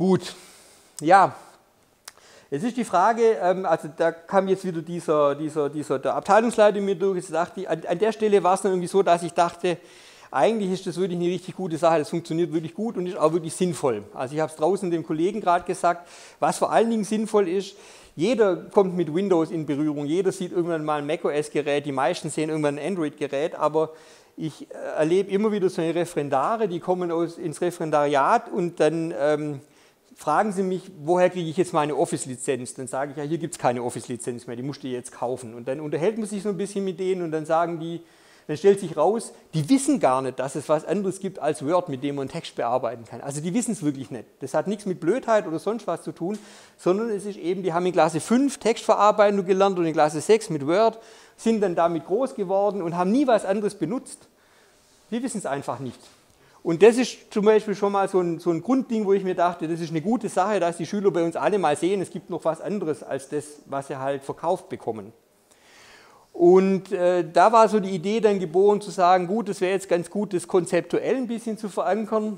Gut, ja, jetzt ist die Frage, also da kam jetzt wieder der Abteilungsleiter mir durch, jetzt dachte ich, an der Stelle war es dann irgendwie so, dass ich dachte, eigentlich ist das wirklich eine richtig gute Sache, das funktioniert wirklich gut und ist auch wirklich sinnvoll. Also ich habe es draußen dem Kollegen gerade gesagt, was vor allen Dingen sinnvoll ist, jeder kommt mit Windows in Berührung, jeder sieht irgendwann mal ein macOS-Gerät, die meisten sehen irgendwann ein Android-Gerät, aber ich erlebe immer wieder so eine Referendare, die kommen ins Referendariat und dann fragen sie mich, woher kriege ich jetzt meine Office-Lizenz? Dann sage ich, ja, hier gibt es keine Office-Lizenz mehr, die musst du jetzt kaufen. Und dann unterhält man sich so ein bisschen mit denen und dann sagen die, dann stellt sich raus, die wissen gar nicht, dass es was anderes gibt als Word, mit dem man Text bearbeiten kann. Also die wissen es wirklich nicht. Das hat nichts mit Blödheit oder sonst was zu tun, sondern es ist eben, die haben in Klasse 5 Textverarbeitung gelernt und in Klasse 6 mit Word, sind dann damit groß geworden und haben nie was anderes benutzt. Die wissen es einfach nicht. Und das ist zum Beispiel schon mal so ein Grundding, wo ich mir dachte, das ist eine gute Sache, dass die Schüler bei uns alle mal sehen, es gibt noch was anderes als das, was sie halt verkauft bekommen. Und da war so die Idee dann geboren zu sagen, gut, das wäre jetzt ganz gut, das konzeptuell ein bisschen zu verankern.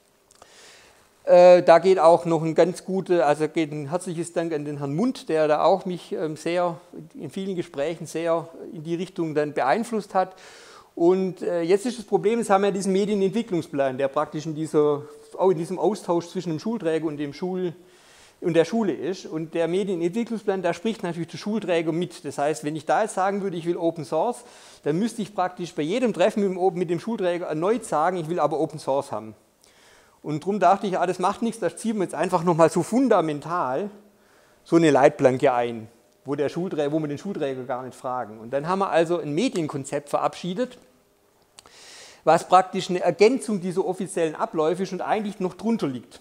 Da geht auch noch ein ganz also geht ein herzliches Dank an den Herrn Mund, der da auch mich sehr in vielen Gesprächen sehr in die Richtung dann beeinflusst hat. Und jetzt ist das Problem, es haben wir diesen Medienentwicklungsplan, der praktisch in diesem Austausch zwischen dem Schulträger und der Schule ist. Und der Medienentwicklungsplan, da spricht natürlich der Schulträger mit. Das heißt, wenn ich da jetzt sagen würde, ich will Open Source, dann müsste ich praktisch bei jedem Treffen mit dem Schulträger erneut sagen, ich will aber Open Source haben. Und darum dachte ich, das macht nichts, da ziehen wir jetzt einfach nochmal so fundamental so eine Leitplanke ein, wo wir den Schulträger gar nicht fragen. Und dann haben wir also ein Medienkonzept verabschiedet, was praktisch eine Ergänzung dieser offiziellen Abläufe ist und eigentlich noch drunter liegt.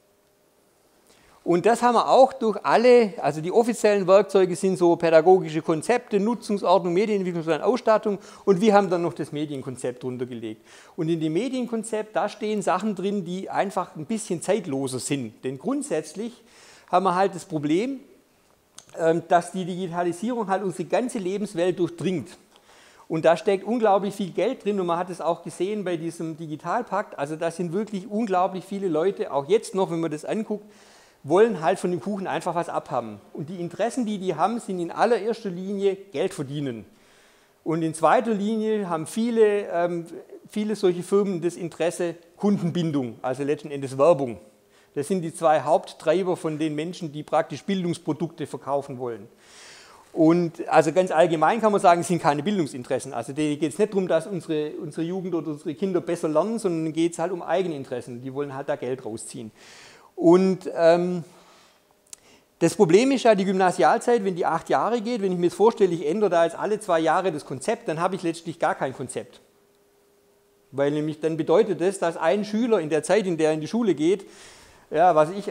Und das haben wir auch durch also die offiziellen Werkzeuge sind so pädagogische Konzepte, Nutzungsordnung, Medienentwicklungsplan, Ausstattung und wir haben dann noch das Medienkonzept drunter gelegt. Und in dem Medienkonzept, da stehen Sachen drin, die einfach ein bisschen zeitloser sind. Denn grundsätzlich haben wir halt das Problem, dass die Digitalisierung halt unsere ganze Lebenswelt durchdringt. Und da steckt unglaublich viel Geld drin und man hat es auch gesehen bei diesem Digitalpakt, also da sind wirklich unglaublich viele Leute, auch jetzt noch, wenn man das anguckt, wollen halt von dem Kuchen einfach was abhaben. Und die Interessen, die haben, sind in allererster Linie Geld verdienen. Und in zweiter Linie haben viele solche Firmen das Interesse Kundenbindung, also letzten Endes Werbung. Das sind die zwei Haupttreiber von den Menschen, die praktisch Bildungsprodukte verkaufen wollen. Und also ganz allgemein kann man sagen, es sind keine Bildungsinteressen. Also denen geht es nicht darum, dass unsere Jugend oder unsere Kinder besser lernen, sondern geht es halt um Eigeninteressen. Die wollen halt da Geld rausziehen. Und das Problem ist ja die Gymnasialzeit, wenn die 8 Jahre geht, wenn ich mir jetzt vorstelle, ich ändere da jetzt alle 2 Jahre das Konzept, dann habe ich letztlich gar kein Konzept. Weil nämlich dann bedeutet das, dass ein Schüler in der Zeit, in der er in die Schule geht, ja,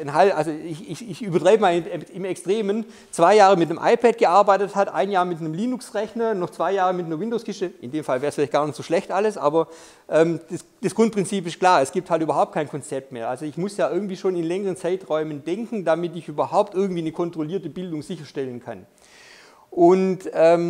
ich übertreibe mal im Extremen, 2 Jahre mit einem iPad gearbeitet hat, 1 Jahr mit einem Linux-Rechner, noch 2 Jahre mit einer Windows-Kiste. In dem Fall wäre es vielleicht gar nicht so schlecht alles, aber das Grundprinzip ist klar, es gibt halt überhaupt kein Konzept mehr. Also ich muss ja irgendwie schon in längeren Zeiträumen denken, damit ich überhaupt irgendwie eine kontrollierte Bildung sicherstellen kann. Und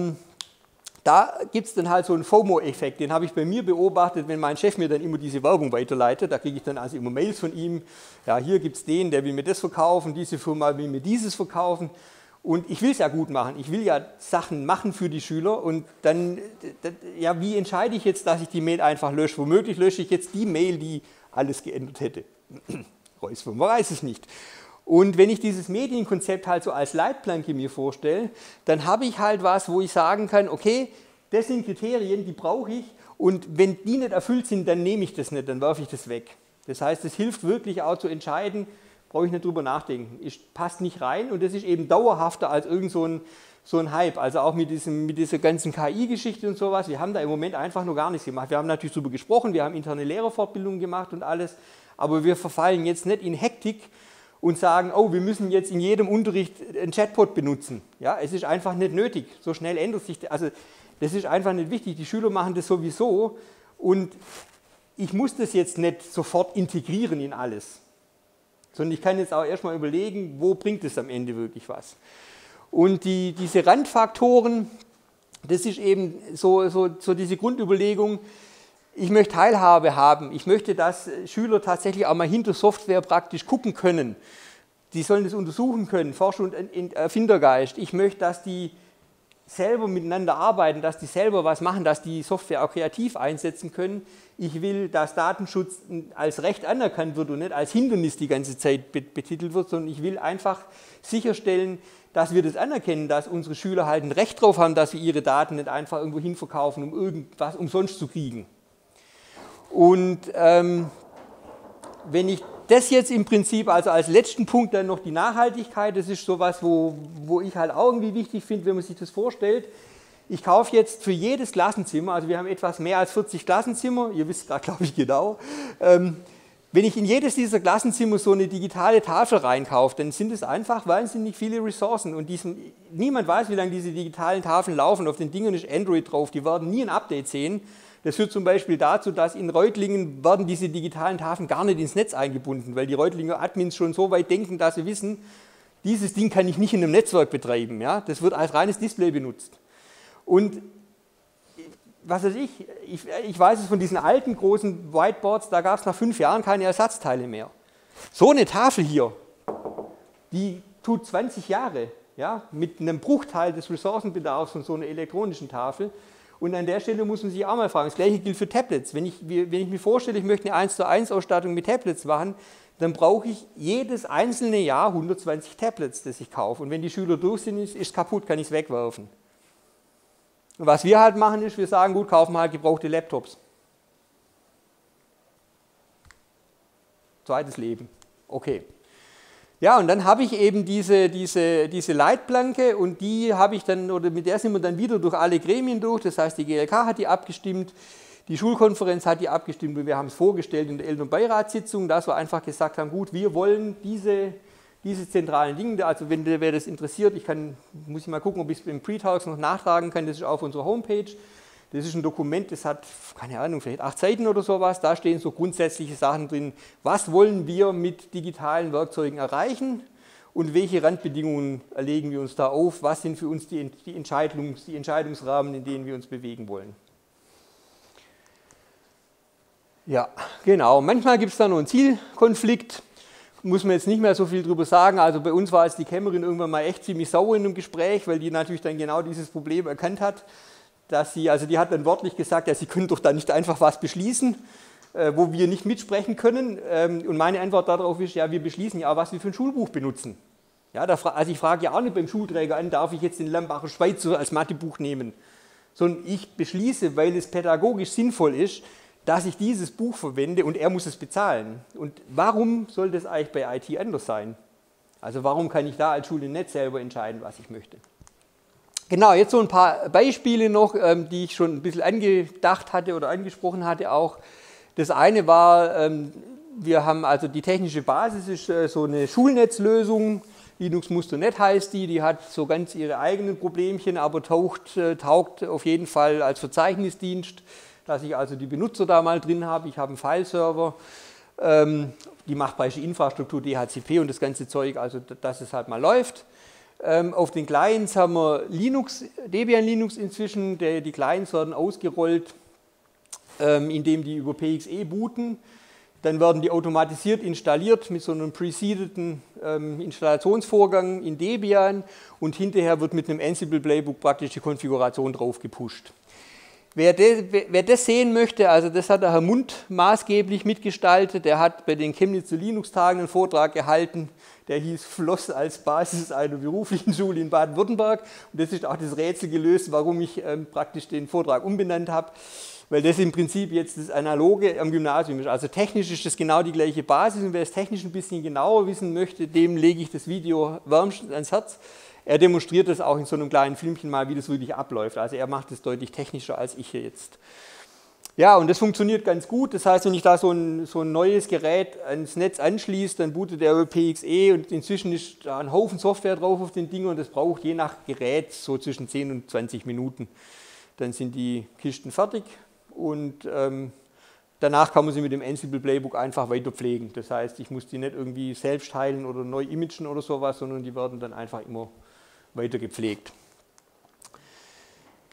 da gibt es dann halt so einen FOMO-Effekt, den habe ich bei mir beobachtet, wenn mein Chef mir dann immer diese Werbung weiterleitet, da kriege ich dann also immer Mails von ihm, ja, hier gibt es den, der will mir das verkaufen, diese Firma will mir dieses verkaufen und ich will es ja gut machen, ich will ja Sachen machen für die Schüler und dann, ja, wie entscheide ich jetzt, dass ich die Mail einfach lösche? Womöglich lösche ich jetzt die Mail, die alles geändert hätte. Reus, man weiß es nicht. Und wenn ich dieses Medienkonzept halt so als Leitplanke mir vorstelle, dann habe ich halt was, wo ich sagen kann, okay, das sind Kriterien, die brauche ich und wenn die nicht erfüllt sind, dann nehme ich das nicht, dann werfe ich das weg. Das heißt, es hilft wirklich auch zu entscheiden, brauche ich nicht drüber nachdenken, passt nicht rein und das ist eben dauerhafter als irgend so ein Hype, also auch mit dieser ganzen KI-Geschichte und sowas, wir haben da im Moment einfach noch gar nichts gemacht. Wir haben natürlich darüber gesprochen, wir haben interne Lehrerfortbildungen gemacht und alles, aber wir verfallen jetzt nicht in Hektik, und sagen, oh, wir müssen jetzt in jedem Unterricht einen Chatbot benutzen. Ja, es ist einfach nicht nötig. So schnell ändert sich, also das ist einfach nicht wichtig. Die Schüler machen das sowieso und ich muss das jetzt nicht sofort integrieren in alles. Sondern ich kann jetzt auch erstmal überlegen, wo bringt es am Ende wirklich was. Und diese Randfaktoren, das ist eben so diese Grundüberlegung, ich möchte Teilhabe haben. Ich möchte, dass Schüler tatsächlich auch mal hinter Software praktisch gucken können. Die sollen das untersuchen können, Forschung und Erfindergeist. Ich möchte, dass die selber miteinander arbeiten, dass die selber was machen, dass die Software auch kreativ einsetzen können. Ich will, dass Datenschutz als Recht anerkannt wird und nicht als Hindernis die ganze Zeit betitelt wird, sondern ich will einfach sicherstellen, dass wir das anerkennen, dass unsere Schüler halt ein Recht drauf haben, dass sie ihre Daten nicht einfach irgendwo hinverkaufen, um irgendwas umsonst zu kriegen. Und wenn ich das jetzt im Prinzip, also als letzten Punkt dann noch die Nachhaltigkeit, das ist sowas, wo ich halt auch irgendwie wichtig finde, wenn man sich das vorstellt. Ich kaufe jetzt für jedes Klassenzimmer, also wir haben etwas mehr als 40 Klassenzimmer, ihr wisst gerade, glaube ich, genau, wenn ich in jedes dieser Klassenzimmer so eine digitale Tafel reinkaufe, dann sind es einfach wahnsinnig viele Ressourcen und niemand weiß, wie lange diese digitalen Tafeln laufen, auf den Dingern ist Android drauf, die werden nie ein Update sehen. Das führt zum Beispiel dazu, dass in Reutlingen werden diese digitalen Tafeln gar nicht ins Netz eingebunden, weil die Reutlinger Admins schon so weit denken, dass sie wissen, dieses Ding kann ich nicht in einem Netzwerk betreiben. Ja? Das wird als reines Display benutzt. Und was weiß ich weiß es von diesen alten großen Whiteboards, da gab es nach 5 Jahren keine Ersatzteile mehr. So eine Tafel hier, die tut 20 Jahre, ja, mit einem Bruchteil des Ressourcenbedarfs von so einer elektronischen Tafel. Und an der Stelle muss man sich auch mal fragen, das Gleiche gilt für Tablets. Wenn ich mir vorstelle, ich möchte eine 1:1 Ausstattung mit Tablets machen, dann brauche ich jedes einzelne Jahr 120 Tablets, das ich kaufe. Und wenn die Schüler durch sind, ist es kaputt, kann ich es wegwerfen. Und was wir halt machen, ist, wir sagen, gut, kaufen wir halt gebrauchte Laptops. Zweites Leben. Okay. Ja, und dann habe ich eben diese Leitplanke und die habe ich dann, oder mit der sind wir dann wieder durch alle Gremien durch, das heißt, die GLK hat die abgestimmt, die Schulkonferenz hat die abgestimmt und wir haben es vorgestellt in der Elternbeiratssitzung, dass wir einfach gesagt haben, gut, wir wollen diese zentralen Dinge, also wer das interessiert, muss ich mal gucken, ob ich es im Pre-Talks noch nachtragen kann, das ist auf unserer Homepage. Das ist ein Dokument, das hat, keine Ahnung, vielleicht 8 Seiten oder sowas. Da stehen so grundsätzliche Sachen drin. Was wollen wir mit digitalen Werkzeugen erreichen und welche Randbedingungen erlegen wir uns da auf? Was sind für uns die Entscheidungsrahmen, in denen wir uns bewegen wollen? Ja, genau. Manchmal gibt es da noch einen Zielkonflikt. Muss man jetzt nicht mehr so viel drüber sagen. Also bei uns war es die Kämmerin irgendwann mal echt ziemlich sauer in einem Gespräch, weil die natürlich dann genau dieses Problem erkannt hat. Die hat dann wörtlich gesagt, ja, Sie können doch da nicht einfach was beschließen, wo wir nicht mitsprechen können. Und meine Antwort darauf ist, ja, wir beschließen ja, was wir für ein Schulbuch benutzen. Ja, also ich frage ja auch nicht beim Schulträger an, darf ich jetzt den Lambacher Schweizer als Mathebuch nehmen, sondern ich beschließe, weil es pädagogisch sinnvoll ist, dass ich dieses Buch verwende und er muss es bezahlen. Und warum soll das eigentlich bei IT anders sein? Also warum kann ich da als Schule nicht selber entscheiden, was ich möchte? Genau, jetzt so ein paar Beispiele noch, die ich schon ein bisschen angedacht hatte oder angesprochen hatte auch. Das eine war, wir haben also die technische Basis, ist so eine Schulnetzlösung, Linux Muster.net heißt die hat so ganz ihre eigenen Problemchen, aber taugt auf jeden Fall als Verzeichnisdienst, dass ich also die Benutzer da mal drin habe. Ich habe einen Fileserver, die macht beispielsweise Infrastruktur, DHCP und das ganze Zeug, also dass es halt mal läuft. Auf den Clients haben wir Debian Linux inzwischen, die Clients werden ausgerollt, indem die über PXE booten. Dann werden die automatisiert installiert mit so einem precededen Installationsvorgang in Debian und hinterher wird mit einem Ansible Playbook praktisch die Konfiguration drauf gepusht. Wer das sehen möchte, also das hat der Herr Mund maßgeblich mitgestaltet, der hat bei den Chemnitzer Linux-Tagen einen Vortrag gehalten, der hieß Floss als Basis einer beruflichen Schule in Baden-Württemberg. Und das ist auch das Rätsel gelöst, warum ich praktisch den Vortrag umbenannt habe, weil das im Prinzip jetzt das Analoge am Gymnasium ist. Also technisch ist das genau die gleiche Basis und wer es technisch ein bisschen genauer wissen möchte, dem lege ich das Video wärmstens ans Herz. Er demonstriert das auch in so einem kleinen Filmchen mal, wie das wirklich abläuft. Also er macht das deutlich technischer als ich hier jetzt. Ja, und das funktioniert ganz gut. Das heißt, wenn ich da so ein neues Gerät ans Netz anschließe, dann bootet er über PXE und inzwischen ist da ein Haufen Software drauf auf den Dingern und das braucht je nach Gerät so zwischen 10 und 20 Minuten. Dann sind die Kisten fertig und danach kann man sie mit dem Ansible Playbook einfach weiter pflegen. Das heißt, ich muss die nicht irgendwie selbst heilen oder neu imagen oder sowas, sondern die werden dann einfach immer weiter gepflegt.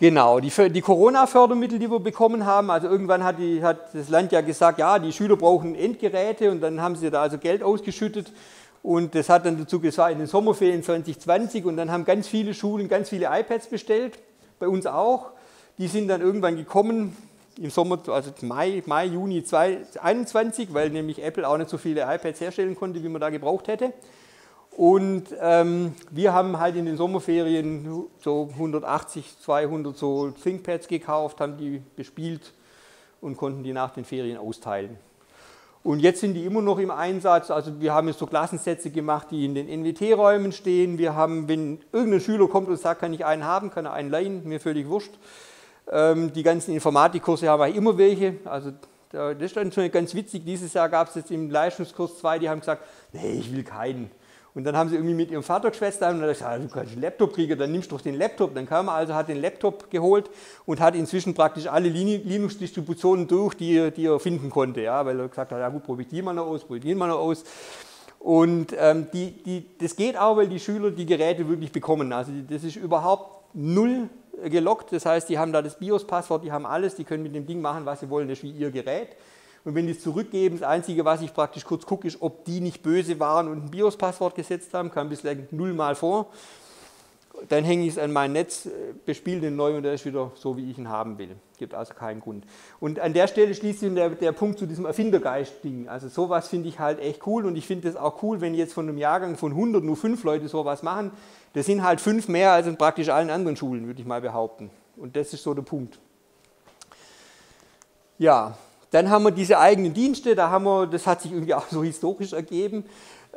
Genau, die Corona-Fördermittel, die wir bekommen haben, also irgendwann hat das Land ja gesagt, ja, die Schüler brauchen Endgeräte und dann haben sie da also Geld ausgeschüttet und das hat dann dazu gesagt, in den Sommerferien 2020 und dann haben ganz viele Schulen ganz viele iPads bestellt, bei uns auch. Die sind dann irgendwann gekommen im Sommer, also Mai, Juni 2021, weil nämlich Apple auch nicht so viele iPads herstellen konnte, wie man da gebraucht hätte. Und wir haben halt in den Sommerferien so 180, 200 so ThinkPads gekauft, haben die bespielt und konnten die nach den Ferien austeilen. Und jetzt sind die immer noch im Einsatz, also wir haben jetzt so Klassensätze gemacht, die in den NWT-Räumen stehen. Wir haben, wenn irgendein Schüler kommt und sagt, kann ich einen haben, kann er einen leihen, mir völlig wurscht. Die ganzen Informatikkurse haben wir immer welche, also das ist dann schon ganz witzig, dieses Jahr gab es jetzt im Leistungskurs 2, die haben gesagt, nee, ich will keinen. Und dann haben sie irgendwie mit ihrem Vater geschwätzt und dann hat er gesagt, du kannst einen Laptop kriegen, dann nimmst du doch den Laptop. Dann kam er also, hat den Laptop geholt und hat inzwischen praktisch alle Linux-Distributionen durch, die er finden konnte. Ja, weil er gesagt hat, ja gut, probier die mal noch aus. Und das geht auch, weil die Schüler die Geräte wirklich bekommen. Also das ist überhaupt null gelockt. Das heißt, die haben da das BIOS-Passwort, die haben alles, die können mit dem Ding machen, was sie wollen, das ist wie ihr Gerät. Und wenn die es zurückgeben, das Einzige, was ich praktisch kurz gucke, ist, ob die nicht böse waren und ein BIOS-Passwort gesetzt haben, kam bislang 0-mal vor. Dann hänge ich es an mein Netz, bespiele den neu und der ist wieder so, wie ich ihn haben will. Gibt also keinen Grund. Und an der Stelle schließt sich der Punkt zu diesem Erfindergeist-Ding. Also sowas finde ich halt echt cool und ich finde es auch cool, wenn jetzt von einem Jahrgang von 100 nur 5 Leute sowas machen. Das sind halt 5 mehr als in praktisch allen anderen Schulen, würde ich mal behaupten. Und das ist so der Punkt. Ja. Dann haben wir diese eigenen Dienste, das hat sich irgendwie auch so historisch ergeben.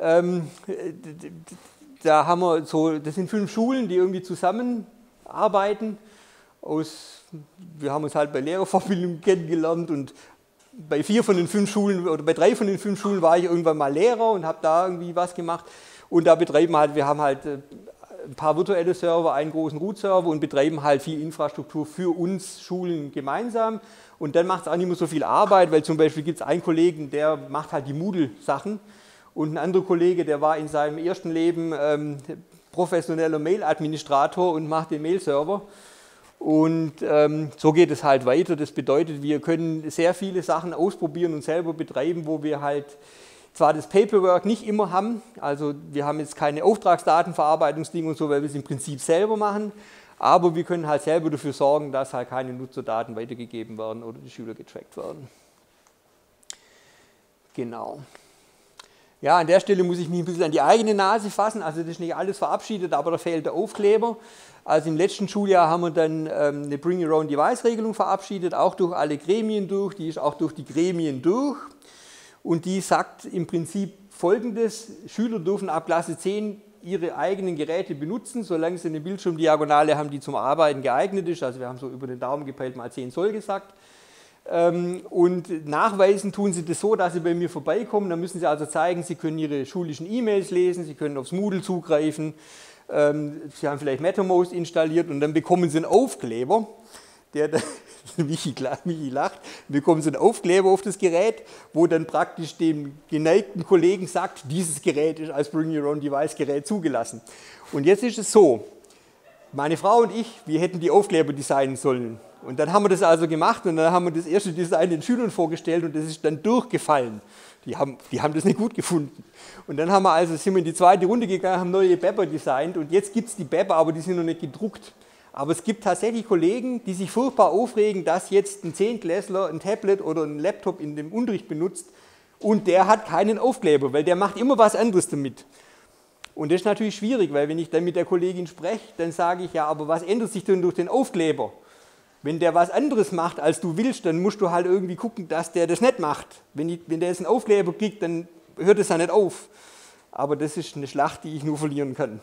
Da haben wir so, das sind 5 Schulen, die irgendwie zusammenarbeiten. Wir haben uns halt bei Lehrerfortbildung kennengelernt und bei 3 von den 5 Schulen war ich irgendwann mal Lehrer und habe da irgendwie was gemacht. Und da wir haben halt ein paar virtuelle Server, einen großen Root-Server und betreiben halt viel Infrastruktur für uns Schulen gemeinsam. Und dann macht es auch nicht mehr so viel Arbeit, weil zum Beispiel gibt es einen Kollegen, der macht halt die Moodle-Sachen und ein anderer Kollege, der war in seinem ersten Leben professioneller Mail-Administrator und macht den Mail-Server. Und so geht es halt weiter. Das bedeutet, wir können sehr viele Sachen ausprobieren und selber betreiben, wo wir halt zwar das Paperwork nicht immer haben, also wir haben jetzt keine Auftragsdatenverarbeitungsdinge und so, weil wir es im Prinzip selber machen, aber wir können halt selber dafür sorgen, dass halt keine Nutzerdaten weitergegeben werden oder die Schüler getrackt werden. Genau. Ja, an der Stelle muss ich mich ein bisschen an die eigene Nase fassen, also das ist nicht alles verabschiedet, aber da fehlt der Aufkleber. Also im letzten Schuljahr haben wir dann eine Bring Your Own Device Regelung verabschiedet, auch durch alle Gremien durch, die ist auch durch die Gremien durch. Und die sagt im Prinzip Folgendes: Schüler dürfen ab Klasse 10 ihre eigenen Geräte benutzen, solange sie eine Bildschirmdiagonale haben, die zum Arbeiten geeignet ist. Also wir haben so über den Daumen gepeilt mal 10 Zoll gesagt. Und nachweisen tun sie das so, dass sie bei mir vorbeikommen. Dann müssen sie also zeigen, sie können ihre schulischen E-Mails lesen, sie können aufs Moodle zugreifen, sie haben vielleicht MetaMost installiert und dann bekommen sie einen Aufkleber, Michi lacht, bekommen sie einen Aufkleber auf das Gerät, wo dann praktisch dem geneigten Kollegen sagt, dieses Gerät ist als Bring Your Own Device Gerät zugelassen. Und jetzt ist es so, meine Frau und ich, wir hätten die Aufkleber designen sollen. Und dann haben wir das also gemacht und dann haben wir das erste Design den Schülern vorgestellt und das ist dann durchgefallen. Die haben das nicht gut gefunden. Und dann sind wir in die zweite Runde gegangen, haben neue Bepper designt und jetzt gibt es die Bepper, aber die sind noch nicht gedruckt. Aber es gibt tatsächlich Kollegen, die sich furchtbar aufregen, dass jetzt ein Zehntklässler ein Tablet oder ein Laptop in dem Unterricht benutzt und der hat keinen Aufkleber, weil der macht immer was anderes damit. Und das ist natürlich schwierig, weil wenn ich dann mit der Kollegin spreche, dann sage ich, ja, aber was ändert sich denn durch den Aufkleber? Wenn der was anderes macht, als du willst, dann musst du halt irgendwie gucken, dass der das nicht macht. Wenn der jetzt einen Aufkleber kriegt, dann hört es ja nicht auf. Aber das ist eine Schlacht, die ich nur verlieren kann.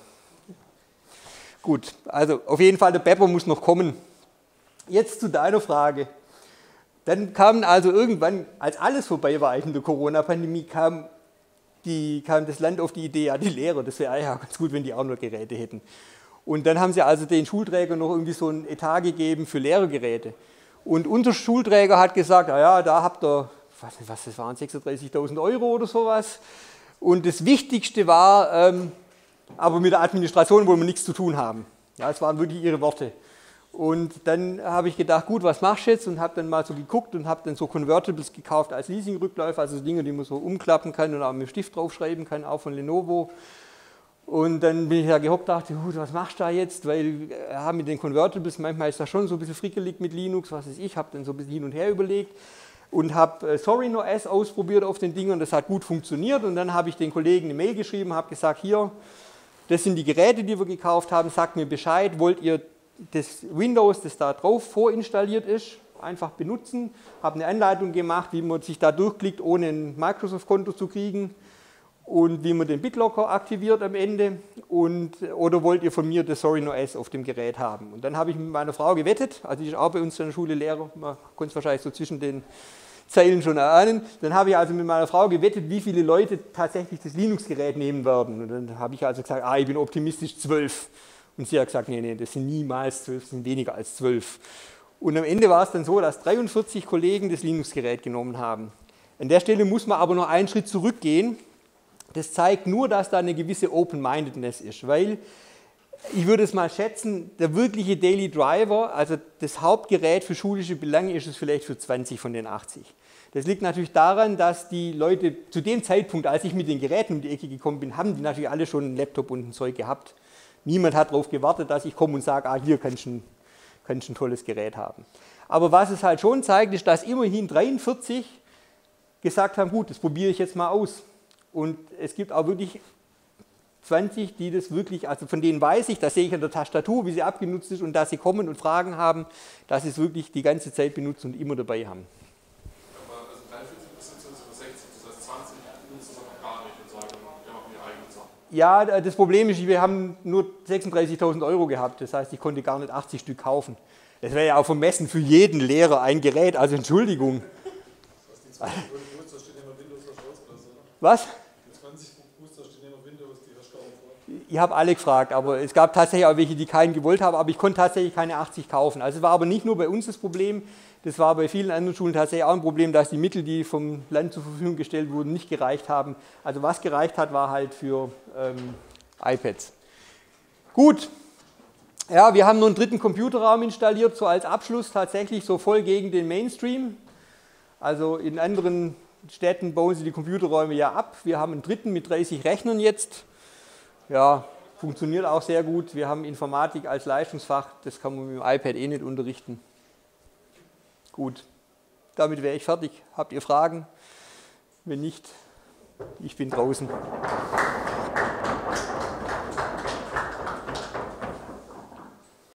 Gut, also auf jeden Fall, der Bepper muss noch kommen. Jetzt zu deiner Frage. Dann kam also irgendwann, als alles vorbei war in der Corona-Pandemie, kam das Land auf die Idee, ja, die Lehrer, das wäre ja ganz gut, wenn die auch noch Geräte hätten. Und dann haben sie also den Schulträgern noch irgendwie so ein Etat gegeben für Lehrergeräte. Und unser Schulträger hat gesagt, ja, da habt ihr, was das waren, 36.000 Euro oder sowas. Und das Wichtigste war, aber mit der Administration wollen wir nichts zu tun haben. Ja, das waren wirklich ihre Worte. Und dann habe ich gedacht, gut, was machst du jetzt? Und habe dann mal so geguckt und habe dann so Convertibles gekauft als Leasing-Rückläufer, also Dinge, die man so umklappen kann und auch mit dem Stift draufschreiben kann, auch von Lenovo. Und dann bin ich da gehockt, dachte, gut, was machst du da jetzt? Weil mit den Convertibles, manchmal ist das schon so ein bisschen frickelig mit Linux, was weiß ich, habe dann so ein bisschen hin und her überlegt und habe Zorin OS ausprobiert auf den Dingen und das hat gut funktioniert. Und dann habe ich den Kollegen eine Mail geschrieben, habe gesagt, hier, das sind die Geräte, die wir gekauft haben, sagt mir Bescheid, wollt ihr das Windows, das da drauf vorinstalliert ist, einfach benutzen. Habe eine Anleitung gemacht, wie man sich da durchklickt, ohne ein Microsoft-Konto zu kriegen und wie man den BitLocker aktiviert am Ende. Oder wollt ihr von mir das Zorin OS auf dem Gerät haben? Und dann habe ich mit meiner Frau gewettet, also die ist auch bei uns in der Schule Lehrer, man konnte es wahrscheinlich so zwischen den Zeilen schon erahnen. Dann habe ich also mit meiner Frau gewettet, wie viele Leute tatsächlich das Linux-Gerät nehmen werden. Und dann habe ich also gesagt, ich bin optimistisch 12. Und sie hat gesagt, nee, das sind niemals 12, das sind weniger als 12. Und am Ende war es dann so, dass 43 Kollegen das Linux-Gerät genommen haben. An der Stelle muss man aber noch einen Schritt zurückgehen. Das zeigt nur, dass da eine gewisse Open-Mindedness ist, weil ich würde es mal schätzen, der wirkliche Daily Driver, also das Hauptgerät für schulische Belange, ist es vielleicht für 20 von den 80. Das liegt natürlich daran, dass die Leute zu dem Zeitpunkt, als ich mit den Geräten um die Ecke gekommen bin, haben die natürlich alle schon einen Laptop und ein Zeug gehabt. Niemand hat darauf gewartet, dass ich komme und sage, hier kannst du ein tolles Gerät haben. Aber was es halt schon zeigt, ist, dass immerhin 43 gesagt haben, gut, das probiere ich jetzt mal aus. Und es gibt auch wirklich 20, die das wirklich, also von denen weiß ich, das sehe ich an der Tastatur, wie sie abgenutzt ist und dass sie kommen und Fragen haben, dass sie es wirklich die ganze Zeit benutzen und immer dabei haben. Aber also 43 bzw. 60, das heißt 20 benutzen es aber gar nicht und sagen, wir machen die eigenen Sachen. Ja, das Problem ist, wir haben nur 36.000 € gehabt, das heißt, ich konnte gar nicht 80 Stück kaufen. Das wäre ja auch vermessen für jeden Lehrer ein Gerät, also Entschuldigung. Das heißt, die 20 Booster stehen immer Windows raus oder so, oder? Was? Die 20 Booster stehen immer Windows, die hast du auch vor. Ich habe alle gefragt, aber es gab tatsächlich auch welche, die keinen gewollt haben, aber ich konnte tatsächlich keine 80 kaufen. Also es war aber nicht nur bei uns das Problem, das war bei vielen anderen Schulen tatsächlich auch ein Problem, dass die Mittel, die vom Land zur Verfügung gestellt wurden, nicht gereicht haben. Also was gereicht hat, war halt für iPads. Gut, ja, wir haben nur einen dritten Computerraum installiert, so als Abschluss tatsächlich so voll gegen den Mainstream. Also in anderen Städten bauen sie die Computerräume ja ab. Wir haben einen dritten mit 30 Rechnern jetzt. Ja, funktioniert auch sehr gut. Wir haben Informatik als Leistungsfach, das kann man mit dem iPad eh nicht unterrichten. Gut, damit wäre ich fertig. Habt ihr Fragen? Wenn nicht, ich bin draußen.